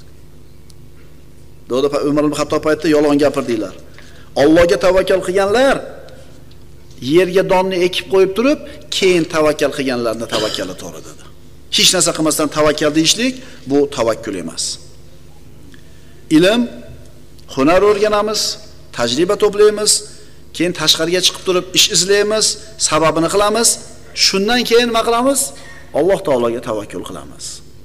Dedi Umar ibn Xattob aytdi, yolg'on gapirdinglar. Allohga tavakkal qilganlar yerga donni ekib qo'yib turib, keyin tavakkal qilganlarni tavakkali to'g'ri dedi. Hech narsa qilmasdan tavakkal deyishlik bu tavakkul emas. Ilm, hunar o'rganamiz, tajriba to'playmiz, keyin tashqariga chiqib turib ish izlaymiz, sababini qilamiz, shundan keyin nima qilamiz? Alloh taologa tavakkul qilamiz.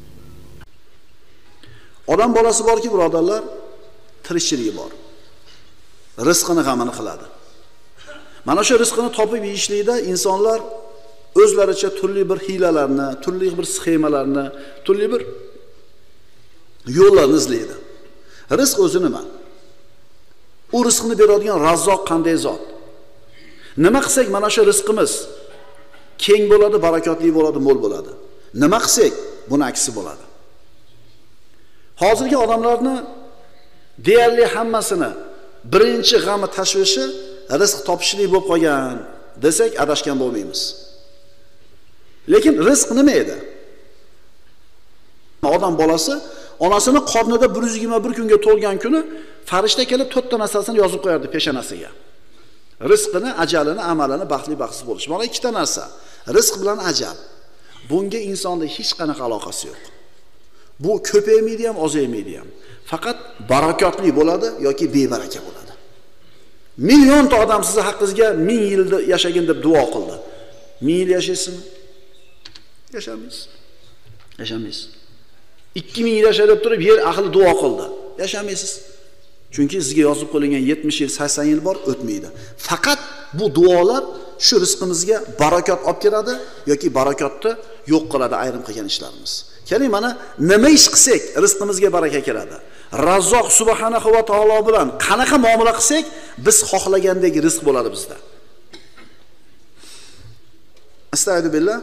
Odam bolasi borki, birodarlar, tirikchiligi bor. Rizqini g'amini qiladi. Mana shu rizqini topib yeyishlikda insonlar o'zlaricha turli bir hiylalarni, turli bir sxemalarni, turli bir yo'llarni izlaydi. Rizq o'zi nima? U rizqni beradigan Razzoq qanday zot? Nima qilsak mana shu rizqimiz keng bo'ladi, barakotli bo'ladi, mo'l bo'ladi. Nima qilsak buni aksi bo'ladi. Hozirgi odamlarni deyarli hammasini birinchi g'ami tashvishi rizq topishlik bo'lib qolgan desak adashgan bo'lmaymiz. Lekin rizq nima edi? Odam bolasi onasini qornida bir yuz yigirma bir kunga to'lgan kuni farishta kelib to'rtta narsasini yozib qo'yardi peshonasiga. Rizqini, ajalini, amalini, baxtli baxtsiz bo'lish. Mana ikkita narsa. Rizq bilan ajal. Bunga insonda hech qanaqa aloqasi yo'q. Bu ko'paymaydi ham, ozaymaydi ham. Faqat barakotli bo'ladi yoki bebaraka bo'ladi. Millionta odam sizni haqqingizga ming yil yashagin deb duo qildi. ming yil yashaysizmi? Yashamaysiz. Yashamaysiz. ikki ming yil yashab turib yer ahli duo qildi. Yashamaysiz. Chunki sizga yozib qo'yilgan yetmish yil, sakson yil bor, o'tmaydi. Faqat bu duolar shu rizqimizga barakot olib keladi yoki barakotni yo'q qiladi ayrim qilgan ishlarimiz. Keling mana nima ish qilsak rizqimizga baraka keladi. Razzoq subhanahu va taolo bilan qanaqa muomala qilsak biz xohlagandek rizq bo'ladi bizda. Astagfiru billah.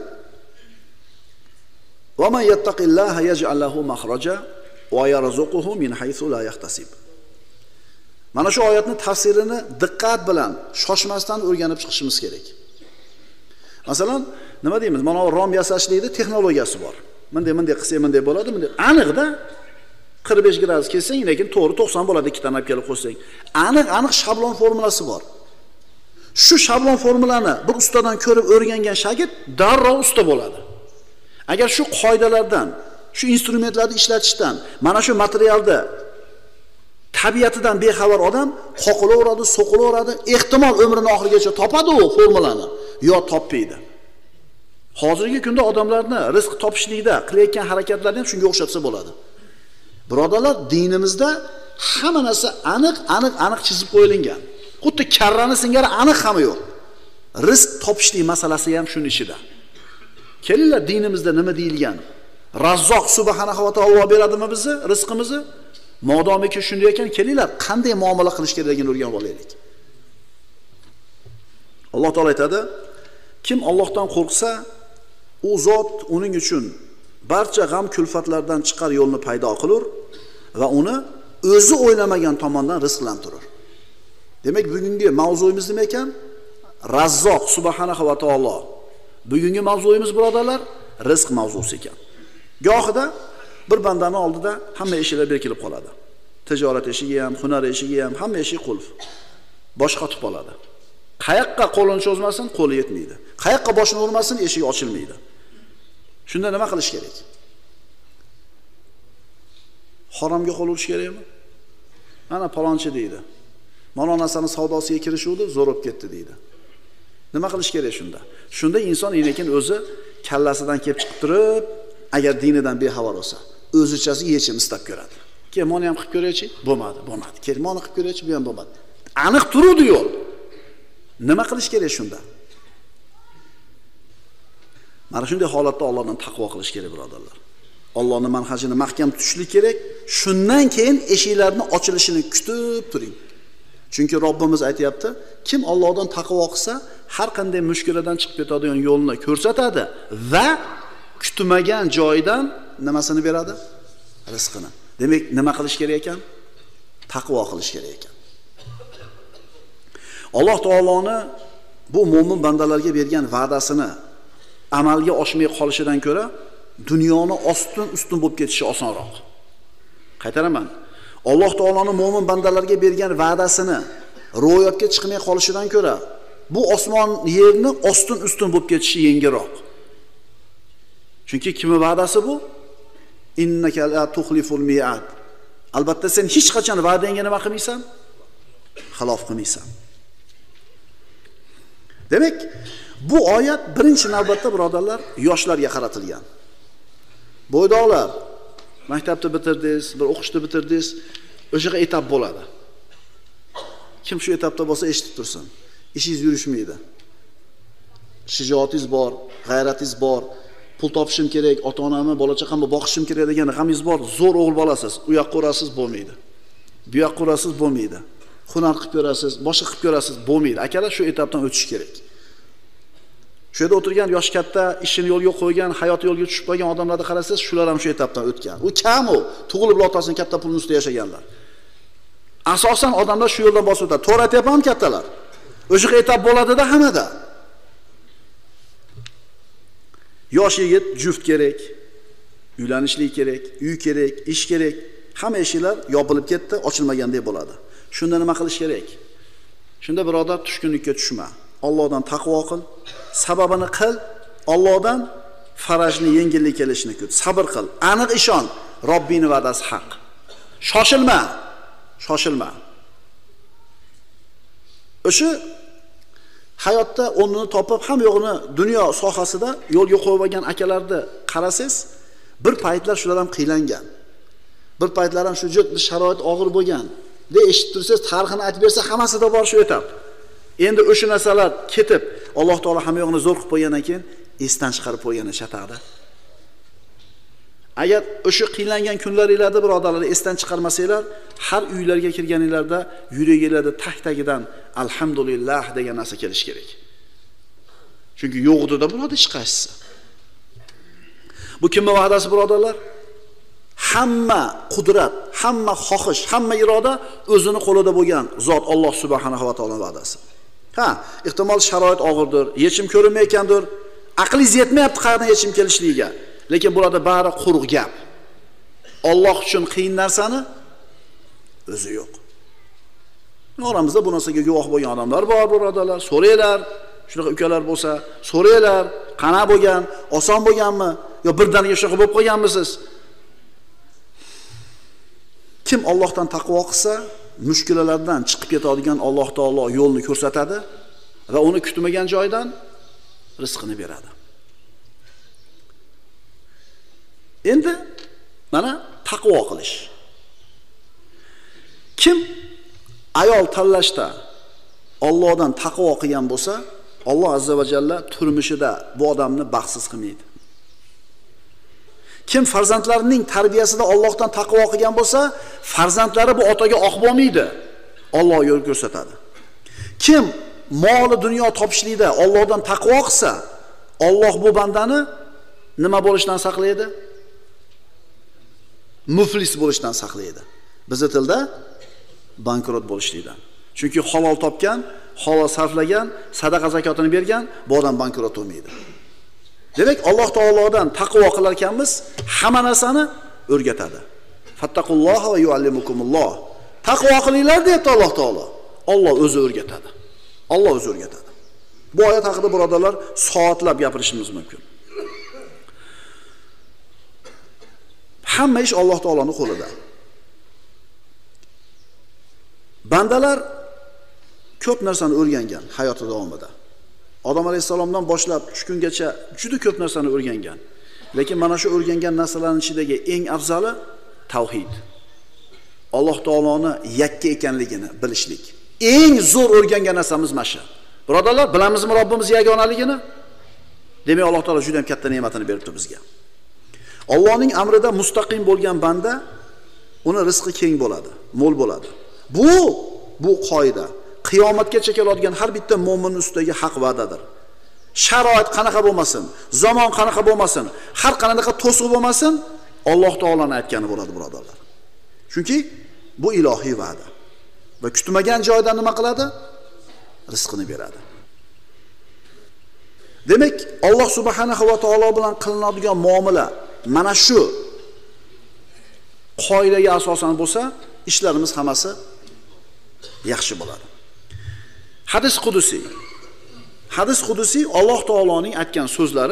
Va man yattaqillaha yaj'al lahu makhraja va yarzuquhu min haythu la yahtasib. Mana shu oyatning tafsirini diqqat bilan, shoshmasdan o'rganib chiqishimiz kerak. Masalan, nima deymiz? Mana rom yasashlikda texnologiyasi bor. Bunday bunday qilsak bunday bo'ladi, bunday. Aniqda qirq besh gradus kelsang, lekin to'g'ri to'qson bo'ladi, ikkita olib kelib qo'ysang. Aniq, aniq shablon formulasi bor. Shu shablon formulani bir ustadan ko'rib o'rgangan shagird darrov usta bo'ladi. Agar shu qoidalardan, shu instrumentlarni ishlatishdan, mana shu materialda tabiatidan bexabar odam qoqilaveradi, so'qilaveradi, ehtimol umrining oxirigacha topadi u formulani, yo topmaydi. Hozirgi kunda odamlarni rizq topishlikda qilayotgan harakatlari ham shunga o'xshatsa bo'ladi. Birodalar, dinimizda hamma narsa aniq, aniq, aniq chizib qo'yilgan. Xuddi karrani singari aniq ham yo'q. Rizq topishlik masalasi ham shuning ichida. Kelinglar, dinimizda nima deyilgan? Razzoq subhanahu va taolo beradimi bizni rizqimizni? Modomiki shunday ekan, kelinglar, qanday muomala qilish kerakligini o'rganib olaylik. Alloh taolo aytadi, kim Allohdan qo'rqsa, u zot uning uchun barcha g'am kulfatlardan chiqar yo'lni paydo qilur va uni o'zi o'ylamagan tomondan rizqlantirur. Demak, bugungi mavzuyimiz nima ekan? Razzoq subhanahu va taolo. Bugungi mavzuyimiz birodarlar, rizq mavzusi ekan. Gohida bir bandani oldida hamma eshiklar berkilib qoladi. Tijorat eshigi ham, hunar eshigi ham, hamma eshik qulf. Boshqa tutib oladi. Qayoqqa qo'lini cho'zmasin, qo'li yetmaydi. Qayoqqa boshini urmasin, eshik ochilmaydi. Shunda nima qilish kerak? Haromga qo'l urish kerakmi? Mana palonchi deydi. Mana narsani savdosiga kirishuvdi, zo'r bo'lib ketdi deydi. Nima qilish kerak shunda? Shunda inson lekin o'zi kallasidan kelib chiqib turib, agar dinidan bexabar bo'lsa, o'zichasi yechim istab ko'radi. Kel, meni ham qilib ko'raychi? Bo'lmadi, bo'lmadi. Kel, meni qilib ko'raychi? Bu ham bo'lmadi. Aniq turuvdi yo'l. Nima qilish kerak shunda? Mana shunday holatda Allohdan taqvo qilish kerak, birodarlar. Allohning manhajini mahkam tutishlik kerak. Shundan keyin eshiklarning ochilishini kutib turing. Chunki Robbimiz aytayapti, kim Allohdan taqvo qilsa, har qanday mushkuladan chiqib ketadigan yo'lni ko'rsatadi va kutmagan joydan nimasini beradi? Rizqini. Demak, nima qilish kerak ekan? Taqvo qilish kerak ekan. Alloh taoloni bu mo'min bandalarga bergan va'dasini amalga oshmay qolishidan ko'ra dunyoni ostin-ustun bo'lib ketishi osonroq. Qaytaraman. Alloh taoloning mo'min bandalarga bergan va'dasini ro'yobga chiqmay qolishidan ko'ra bu osmon yerni ostin-ustun bo'lib ketishi yengilroq. Chunki kimning va'dasi bu? Innaka la tuxliful mi'ad. Albatta sen hech qachon va'dangga nima qilmaysan? Xilof qilmaysan. Demak, bu oyat birinchi navbatda birodarlar yoshlarga qaratilgan. Bo'ydoqlar, maktabni bitirdingiz, bir o'qishni bitirdingiz, o'shaga etap bo'ladi. Kim shu etapda bo'lsa eshitib tursin. Ishingiz yurishmaydi. Shijoatingiz bor, g'ayratingiz bor, pul topishim kerak, ota-onamni, bola-chaqamni boqishim kerak degan g'amingiz bor, zo'r o'g'il bolasiz. U yoqqa urasiz, bo'lmaydi. Bu yoqqa urasiz, bo'lmaydi. Hunar qilib ko'rasiz, boshqa qilib ko'rasiz, bo'lmaydi. Akalar shu etapdan o'tish kerak. Shu yerda o'tirgan yosh katta, ishini yo'lga qo'ygan, hayoti yo'lga tushib qolgan odamlarni qarasangiz, shular ham shu etapdan o'tgan. U kam u, tug'ilib otasining katta pulini ustida yashaganlar. Asosan odamlar shu yo'ldan bosib o'tadi. To'g'ri aytyapman kattalar. O'sha etap bo'ladi-da hammada. Yosh yigit juft kerak, uylanishlik kerak, uy kerak, ish kerak. Hamma eshiklar yopilib ketdi, ochilmagandek bo'ladi. Shunda nima qilish kerak? Shunda birodar, tushkunlikka tushma. Allohdan taqvo qil, sababini qil, Allohdan farajni yengillik kelishini kut. Sabr qil, aniq ishon, Robbining va'dasi haq. Shoshilma. Shoshilma. O'sha hayotda o'rnini topib, ham yo'g'ini dunyo sohasida yo'lga qo'yib olgan akalarni qarasangiz, bir paytlar shular ham qiylangan. Bir paytlar ham shu juda sharoit og'ir bo'lgan. De eshitib tursangiz, tarixini aytib bersa, hammasida bor shu etap. Endi o'sha narsalar ketib, Alloh taolo hamma yo'qni zo'r qilib qo'ygandan keyin esdan chiqarib qo'ygani shataqda. Agar o'sha qiylangan kunlaringizda birodarlar esdan chiqarmasanglar, har uylarga kirganingizda yuragingizda tak-tagidan alhamdulillah degan narsa kelish kerak. Chunki yo'g'ida bo'ladi hech qaysi. Bu kimning va'dasi birodarlar? Hamma qudrat, hamma xohish, hamma iroda o'zini qo'lida bo'lgan zot Alloh subhanahu va taoloning va'dasi. Ha, ehtimol sharoit og'irdir, yechim ko'rinmayotgandir, aqlingiz yetmayapti qanday yechim kelishligiga. Lekin bularda bari quruq gap. Alloh uchun qiyin narsani o'zi yo'q. Oramizda bu narsaga guvoh bo'lgan odamlar bor, birodarlar. So'raylar, shunaqa ukalar bo'lsa, so'raylar, qana bo'lgan, oson bo'lganmi yo birdaniga shunaqa bo'lib qolganmisiz? Kim Allohdan taqvo qilsa, mushkulalardan chiqib ketadigan Alloh taolo yo'lni ko'rsatadi va uni kutmagan joydan rizqini beradi. Endi mana taqvo qilish. Kim ayol tanlashda Allohdan taqvo qilgan bo'lsa, Alloh azza va jalla turmushida bu odamni baxtsiz qilmaydi. Kim farzandlarining tarbiyasida Allohdan taqvo qilgan bo'lsa, farzandlari bu otaga oq bo'lmaydi. Alloh yo'l ko'rsatadi. Kim moli dunyo topishlikda Allohdan taqvo qilsa, Alloh bu bandani nima bo'lishdan saqlaydi? Muflis bo'lishdan saqlaydi. Bizning tilda bankrot bo'lishlikdan. Chunki halol topgan, halol sarflagan, sadaqa zakotini bergan, bu odam bankrot bo'lmaydi. Demak, Alloh taolodan taqvo qilar ekanmiz, hamma narsani o'rgatadi. Fattaqulloha va yuallimukumulloh. Taqvo qilinglar deyapti Alloh taolo. Alloh o'zi o'rgatadi. Alloh o'zi o'rgatadi. Bu oyat haqida birodarlar soatlab gapirishimiz mumkin. Hamma ish Alloh taoloning qo'lida. Bandalar ko'p narsani o'rgangan hayoti davomida. Odam alayhisalomdan boshlab shu kungacha juda ko'p narsani o'rgangan. Lekin mana shu o'rgangan narsalarning ichidagi eng afzali tavhid. Alloh taoloni yakka ekanligini bilishlik. Eng zo'r o'rgangan narsamiz mana shu. Birodarlar, bilamizmi Robbimiz yagonaligini? Demak, Alloh taolo juda ham katta ne'matini beribdi bizga. Allohning amrida mustaqim bo'lgan banda uni rizqi keng bo'ladi, mo'l bo'ladi. Bu bu qoida qiyomatgacha keladigan har bitta mo'minning ustidagi haq va'dadir. Sharoit qanaqa bo'lmasin, zamon qanaqa bo'lmasin, har qanaqa to'siq bo'lmasin, Alloh taolaning aytgani bo'ladi, birodarlar. Chunki bu ilohiy va'da. Va kutmagan joydan nima qiladi? Rizqini beradi. Demak, Alloh subhanahu va taolo bilan qilinadigan muomala mana shu qoidaga asosan bo'lsa, ishlarimiz hammasi yaxshi bo'ladi. Hadis qudusiy. Hadis qudusiy Alloh taoloning aytgan so'zlari.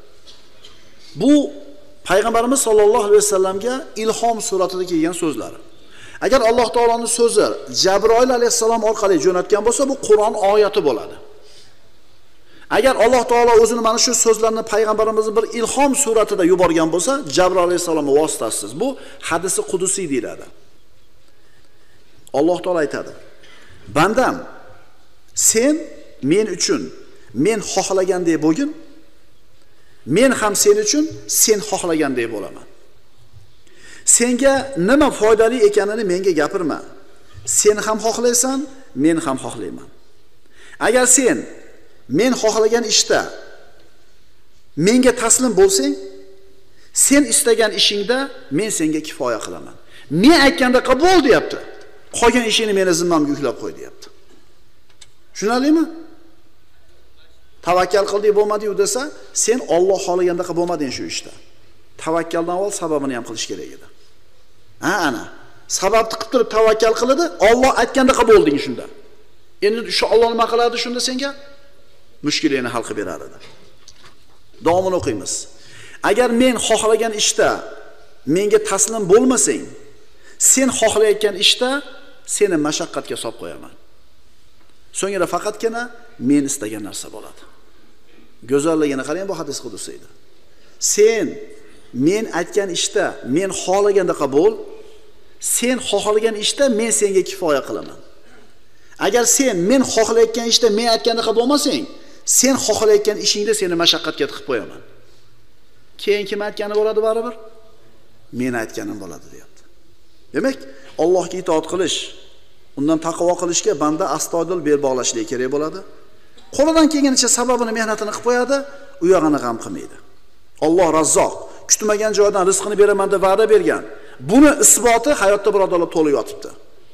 Bu payg'ambarimiz sollallohu alayhi vasallamga ilhom suratida kelgan so'zlari. Agar Alloh taoloning so'zi Jabroil alayhisalom orqali jo'natgan bo'lsa, bu Qur'on oyati bo'ladi. Agar Alloh taolo o'zini mana shu so'zlarni payg'ambarimizning bir ilhom suratida yuborgan bo'lsa, Jabroil alayhisalomning vositasiz, bu hadisi qudusiy deyiladi. Alloh taolo aytadi: "Bandam, sen men uchun men xohlagandek bo'lgin, men ham sen uchun sen xohlagandek bo'laman. Senga nima foydali ekanini menga gapirma. Sen ham xohlaysan, men ham xohlayman. Agar sen men xohlagan ishda menga taslim bo'lsang, sen istagan ishingda men senga kifoya qilaman. Men aytganda qabul deyapti. Qolgan ishini meni zimmamga yuklab qo'y deyapti. Tushunarlimi? Tavakkal qildik bo'lmadi-yu desa, sen Alloh xohlaganda qilib bo'lmading shu ishda. Tavakkaldan avval sababini ham qilish kerak edi. Ha, ana. Sababni qilib turib tavakkal qiladi, Alloh aytganda qilib bo'lding shunda. Endi shu Alloh nima qiladi shunda senga? Mushkulingni hal qilib berar edi. Davomini o'qiymiz. Agar men xohlagan ishda menga taslim bo'lmasang, sen xohlayotgan ishda seni mashaqqatga solib qo'yaman. So'ngra faqatgina men istagan narsa bo'ladi. Go'zalligini qarang bu hadis qudusiyda. Sen men aytgan ishda men xohlaganda qabul, sen xohlagan ishda men senga kifoya qilaman. Agar sen men xohlayotgan ishda men aytganda qabul bo'lmasang, sen xohlayotgan ishingda seni mashaqqatga tiqib qo'yaman. Keyin kim aytgani bo'ladi baribir? Men aytganim bo'ladi deyapti. Demak, Allohga itoat qilish, undan taqvo qilishga banda astoydil bel bog'lashligi kerak bo'ladi. Qo'lidan kelganicha sababini, mehnatini qilib qo'yadi, u yog'ini g'am qilmaydi. Alloh Razzoq, kutmagan joydan rizqini beraman deb va'da bergan. Buni isboti hayotda birodarlar to'liq yotibdi.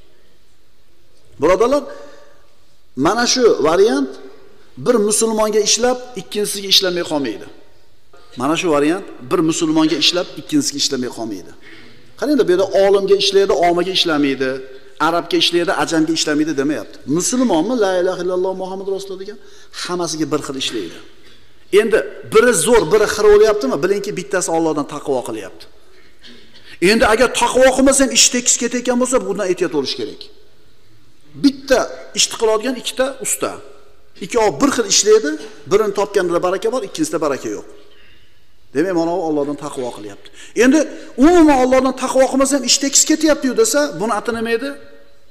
Birodarlar, mana shu variant bir musulmonga ishlab, ikkinchisiga ishlamay qolmaydi. Mana shu variant bir musulmonga ishlab, ikkinchisiga ishlamay qolmaydi. Qarangda, bu yerda olimga ishlaydi, omiga ishlamaydi, arabga ishlaydi, ajamga ishlamaydi demayapti. Musulmonmi la ilaha illalloh Muhammad rasululloh degan hammasiga bir xil ishlaydi. Endi biri zo'r, biri xir bo'lyaptimi? Bilingki, bittasi Allohdan taqvo qilyapti. Endi agar taqvo qilmasang, ish tekis ketayotgan bo'lsa, bundan ehtiyot bo'lish kerak. Bitta ishni qiladigan ikkita usta. Ikkovi bir xil ishlaydi, birini topganda baraka bor, ikkinchisida baraka yo'q. Demak, mana u Allohdan taqvo qilyapti. Endi umuman Allohdan taqvo qilmasam ish tekis ketyapti-yu desa, buni ati nima edi?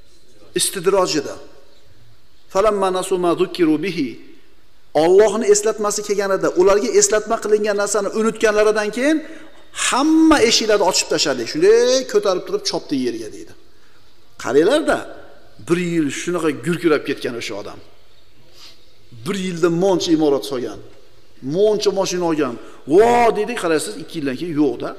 istidrojida. Falamma nasu ma zukiru bihi. Allohni eslatmasi kelganida, ularga eslatma qilingan narsani unutganlaridan keyin hamma eshiklarni ochib tashladi. Shunday ko'tarib turib chopdi yerga deydi. Qaranglar-da, bir yil shunaqa gurkirab ketgan o'sha odam. bir yilda moncha imorat solgan. Moncha mashina olgan. Vo dedi, qaraysiz ikki yildan keyin yo'q-da.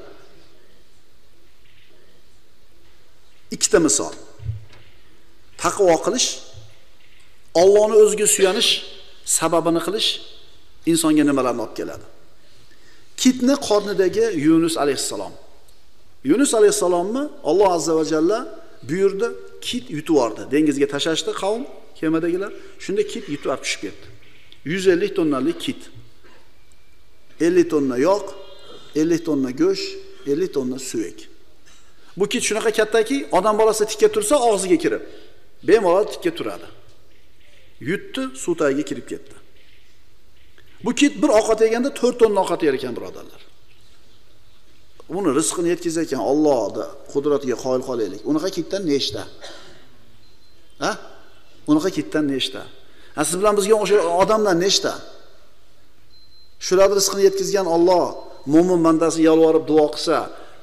Ikkita misol. Taqvo qilish, Allohni o'ziga suyanish sababini qilish insonga nimalarni olib keladi? Kitni qornidagi Yunus alayhissalom. Yunus alayhissalomni Alloh azza va jalla buyurdi, kit yutib yubordi. Dengizga tashashdi qavm, kemadagilar. Shunda kit yutib olib tushib ketdi. yuz ellik tonnalik kit. ellik tonna yog', ellik tonna go'sht, ellik tonna suyak. Bu kit shunaqa kattaki, odam bolasi tikka tursa og'ziga kirib, bemalol tikka turadi. Yutdi, suv tagiga kirib ketdi. Bu kit bir ovqat yeganda to'rt tonna ovqat yer ekan, birodarlar. Uni rizqini yetkazar ekan Allohning qudratiga qoyil qolaylik. Unaqa kitdan nechta? Ha? Unaqa kitdan nechta? Ha, siz bilan bizga o'sha odamlar nechta? Shularning rizqini yetkazgan Alloh mo'min bandasi yalvorib duo qilsa,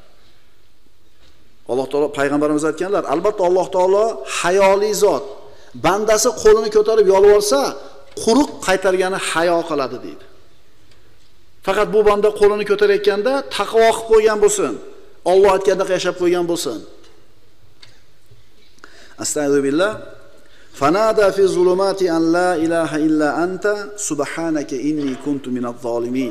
Alloh taolo payg'ambarimiz aytganlar, albatta Alloh taolo hayoli zot. Bandasi qo'lini ko'tarib yolvorsa, quruq qaytargani hayo qiladi deydi. Faqat bu banda qo'lini ko'tarayotganda taqvo qilib qo'ygan bo'lsin. Alloh aytganidek yashab qo'ygan bo'lsin. Astagfirullah. Fanada fi zulumati an la ilaha illa anta subhanaka inni kuntu minaz zolimin.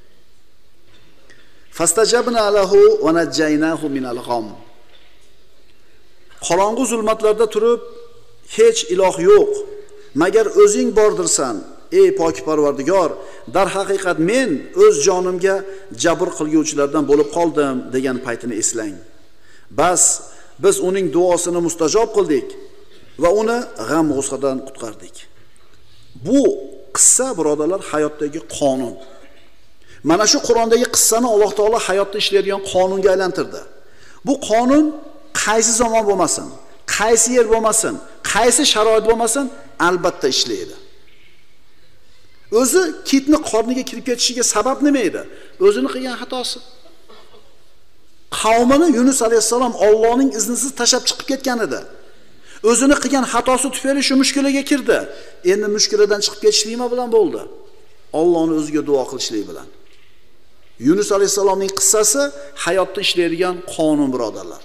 Fastajabna lahu va najjaynahu minal gham. Qorong'u zulmatlarda turib, hech iloh yo'q, magar o'zing bordirsan, ey pok Parvardigor, dar haqiqat men o'z jonimga jabr qilguvchilardan bo'lib qoldim degan paytini eslang. Bas biz uning duosini mustajob qildik va uni g'am g'ussadan qutqardik. Bu qissa, birodarlar, hayotdagi qonun. Mana shu Qur'ondagi qissani Alloh taolo hayotda ishlaydigan qonunga aylantirdi. Bu qonun qaysi zamon bo'lmasin, qaysi yer bo'lmasin, qaysi sharoit bo'lmasin, albatta ishlaydi. O'zi kitni qorniga kirib ketishiga sabab nima edi? O'zini qilgan xatosi. Qavmini Yunus alayhissalom Allohning iznisiz tashab chiqib ketgan edi. O'zini qilgan xatosi tufayli shu mushkulaga kirdi. Endi mushkuladan chiqib ketish nima bilan bo'ldi? Allohning o'ziga duo qilishlik bilan. Yunus alayhissalomning qissasi hayotda ishlaydigan qonun, birodarlar.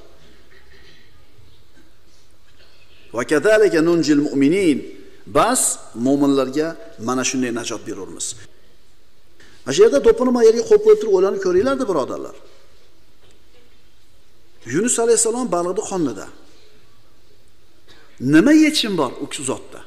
Va kadalika nunjil mu'minin. Bas mo'minlarga mana shunday najot beramiz. Mana shu yerda do'pini yerga qo'yib o'tirib o'ylanib ko'ringlar-da, birodarlar. Yunus alayhissalom baliqni qonida. Nima yechim bor u zotda?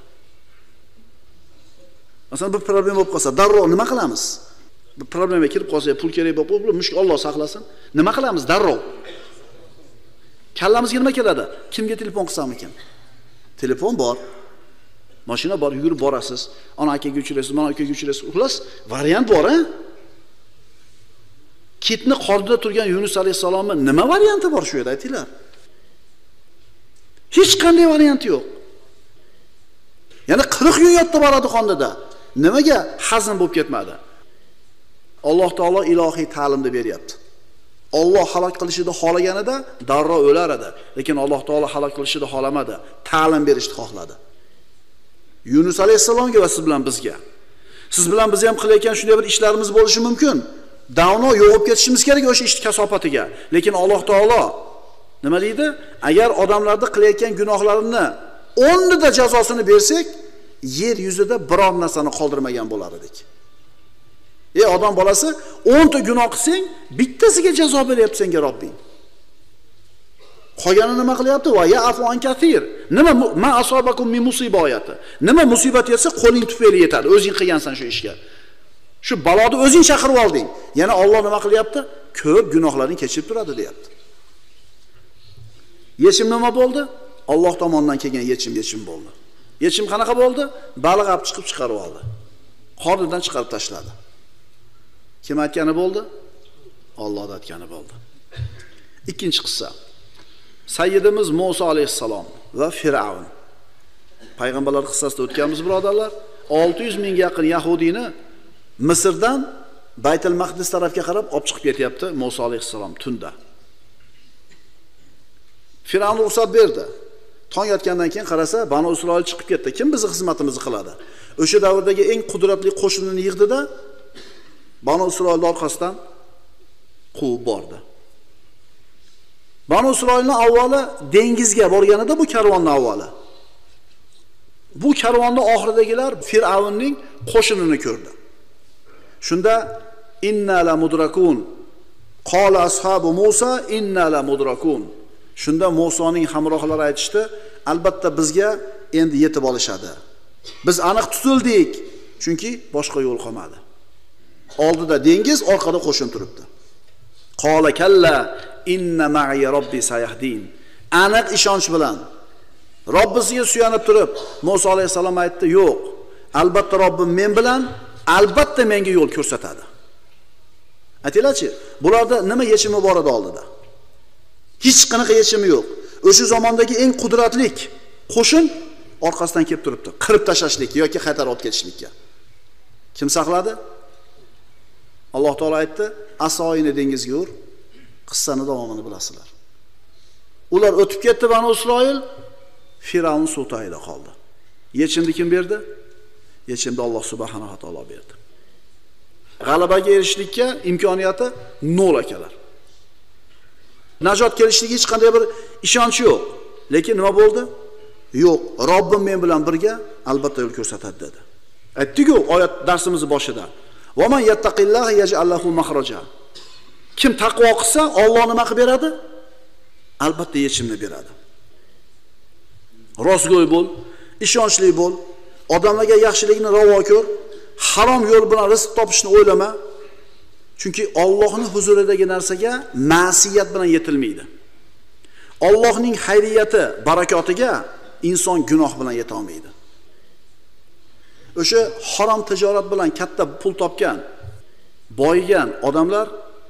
Masalan, bir problem bo'lib qolsa, darrov nima qilamiz? Bir problemaga kirib qolsa, pul kerak bo'lib, mushkul Alloh saqlasin. Nima qilamiz darrov? Kallamizga nima keladi? Kimga telefon qilsam ekan? Telefon bor. Mashina bor, yugurib borasiz. Ona akaga uchraysiz, mana akaga uchraysiz. Xullas, variant bor, a? Kitni qornida turgan Yunus alayhissalomning nima varianti bor shu yerda aytinglar? Hech qanday varianti yo'q. Ya'ni qirq yil yotdi boradi qonida. Nimaga hazm bo'lib ketmadi? Alloh taolo ilohiy ta'limni beryapti. Alloh halok qilishini xohlaganida darrov o'lar edi, lekin Alloh taolo halok qilishini xohlamadi, ta'lim berishni xohladi. Yunus alayhissalomga va siz bilan bizga. Siz bilan biz ham qilayotgan shunday bir ishlarimiz bo'lishi mumkin. Davno yo'qib ketishimiz kerak o'sha ish kasofatiga. Lekin Alloh taolo nima deydi? Agar odamlarning qilayotgan gunohlarini o'nida jazosini bersak, yer yuzida biror narsani qoldirmagan bo'lar edik. Ey odam bolasi, o'n ta gunoh qilsang, bittasiga jazo beryapti senga Robbing. Qolganini nima qilyapti? Va ya afu an kathir. Nima ma asobakum min musiboyati. Nima musibat yetsa qo'ling tufayli yetadi. O'zing qilgansan shu ishga. Shu baloni o'zing chaqirib olding. Yana Alloh nima qilyapti? Ko'p gunohlaring kechirib turadi, deyapti. Yechim nima bo'ldi? Alloh tomonidan kelgan yechim yechim bo'ldi. Yechim qanaqa bo'ldi? Baliq olib chiqib chiqarib oldi. Qornidan chiqarib tashladi. Kim aytgani bo'ldi? Alloh aytgani bo'ldi. Ikkinchi qissa. Sayyidimiz Musa alayhissalom va Firavun. payg'ambarlar qissasida o'tganmiz birodarlar. olti yuz mingga yaqin yahudiyni Misrdan Baytul Maqdis tarafga qarab olib chiqib ketyapti Musa alayhissalom tunda. Firavn ruxsat berdi. Tong yotgandan keyin qarasa, Banu Isroil chiqib ketdi. Kim bizning xizmatimizni qiladi? O'sha davrdagi eng qudratli qo'shinini yig'di-da, Banu Isroilning orqasidan quvib bordi. Banu Isroilning avvali dengizga borganida bu karvonning avvali. Bu karvonning oxiridagilar Firavnning qo'shinini ko'rdi. Shunda inna la mudrakun qala ashabu Musa inna la mudrakun. Shunda Musoning hamrohlari aytishdi, albatta bizga endi yetib olishadi. Biz aniq tutildik, chunki boshqa yo'l qolmadi. Oldida dengiz, orqada qo'shin turibdi. Qala kalla inna ma'i robbi sayahdin. Aniq ishonch bilan Robbisiga suyanib turib, Musa alayhisalom aytdi, yo'q, albatta Robbim men bilan, albatta menga yo'l ko'rsatadi. Aytinglarchi, bularda nima yechimi bor edi oldida? Hech qanaqa yechimi yo'q. O'sha zamondagi eng qudratli qo'shin orqasidan kelib turibdi, qirib tashlashlik yoki qaytarib olib ketishlikka. Kim saqladi? Alloh taolo aytdi, asoyini dengizga ur, qissani davomini bilasizlar. Ular o'tib ketdi Banu Isroil, Firavn suv tagida qoldi. Yechimni kim berdi? Yechimni Alloh subhanahu va taolo berdi. G'alabaga erishishlikka imkoniyati nol akalar. Najot kelishligiga hech qanday bir ishonch yo'q. Lekin nima bo'ldi? Yo'q, Robbim men bilan birga, albatta yo'l ko'rsatadi dedi. Aytdik-ku oyat darsimiz boshida. Va man yattaqillaha yaj'al lahu makhraja. Kim taqvo qilsa, Alloh nima qilib beradi? Albatta yechimni beradi. Rostgo'y bo'l, ishonchli bo'l, odamlarga yaxshilikni ravo ko'r, harom yo'l bilan rizq topishni o'ylama. Chunki Allohning huzuridagi narsaga ma'siyat bilan yetilmaydi. Allohning xayriyati, barakotiga inson gunoh bilan yeta olmaydi. O'sha harom tijorat bilan katta pul topgan, boyigan odamlar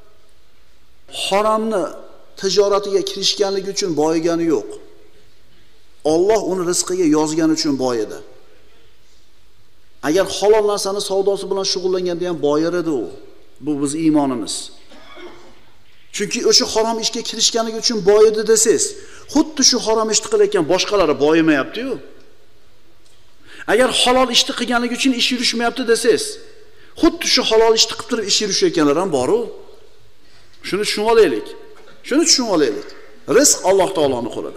haromni tijoratiga kirishganligi uchun boyigani yo'q. Alloh uni rizqiga yozgani uchun boyidi. Agar halol narsani savdosi bilan shug'ullanganda ham boyar edi u. Bu biz iymonimiz. Chunki o'sha harom ishga kirishganligi uchun boyidi desiz, xuddi shu harom ishni qilayotgan boshqalari boyimayapti-yu. Agar halol ishni qilganligi uchun ish yurishmayapti desiz, xuddi shu halol ishni qilib turib ish yurishayotganlar ham bor-u. Shuni tushunib olaylik. Shuni tushunib olaylik. Rizq Alloh taoloning qo'lida.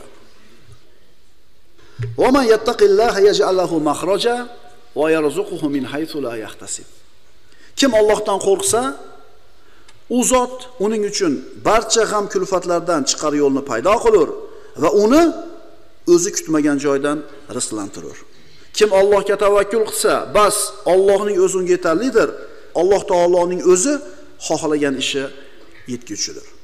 Va man yattaqillaha yaj'al lahu makhraja va yarzuquhu min haythu la yahtasib. Kim Allohdan qo'rqsa, u zot uning uchun barcha g'am kulfatlardan chiqar yo'lni paydo qilur va uni o'zi kutmagan joydan rizqlantirur. Kim Allohga tavakkul qilsa, bas Allohning o'zi unga yetarlidir. Alloh taoloning o'zi xohlagan ishi yetguchidir.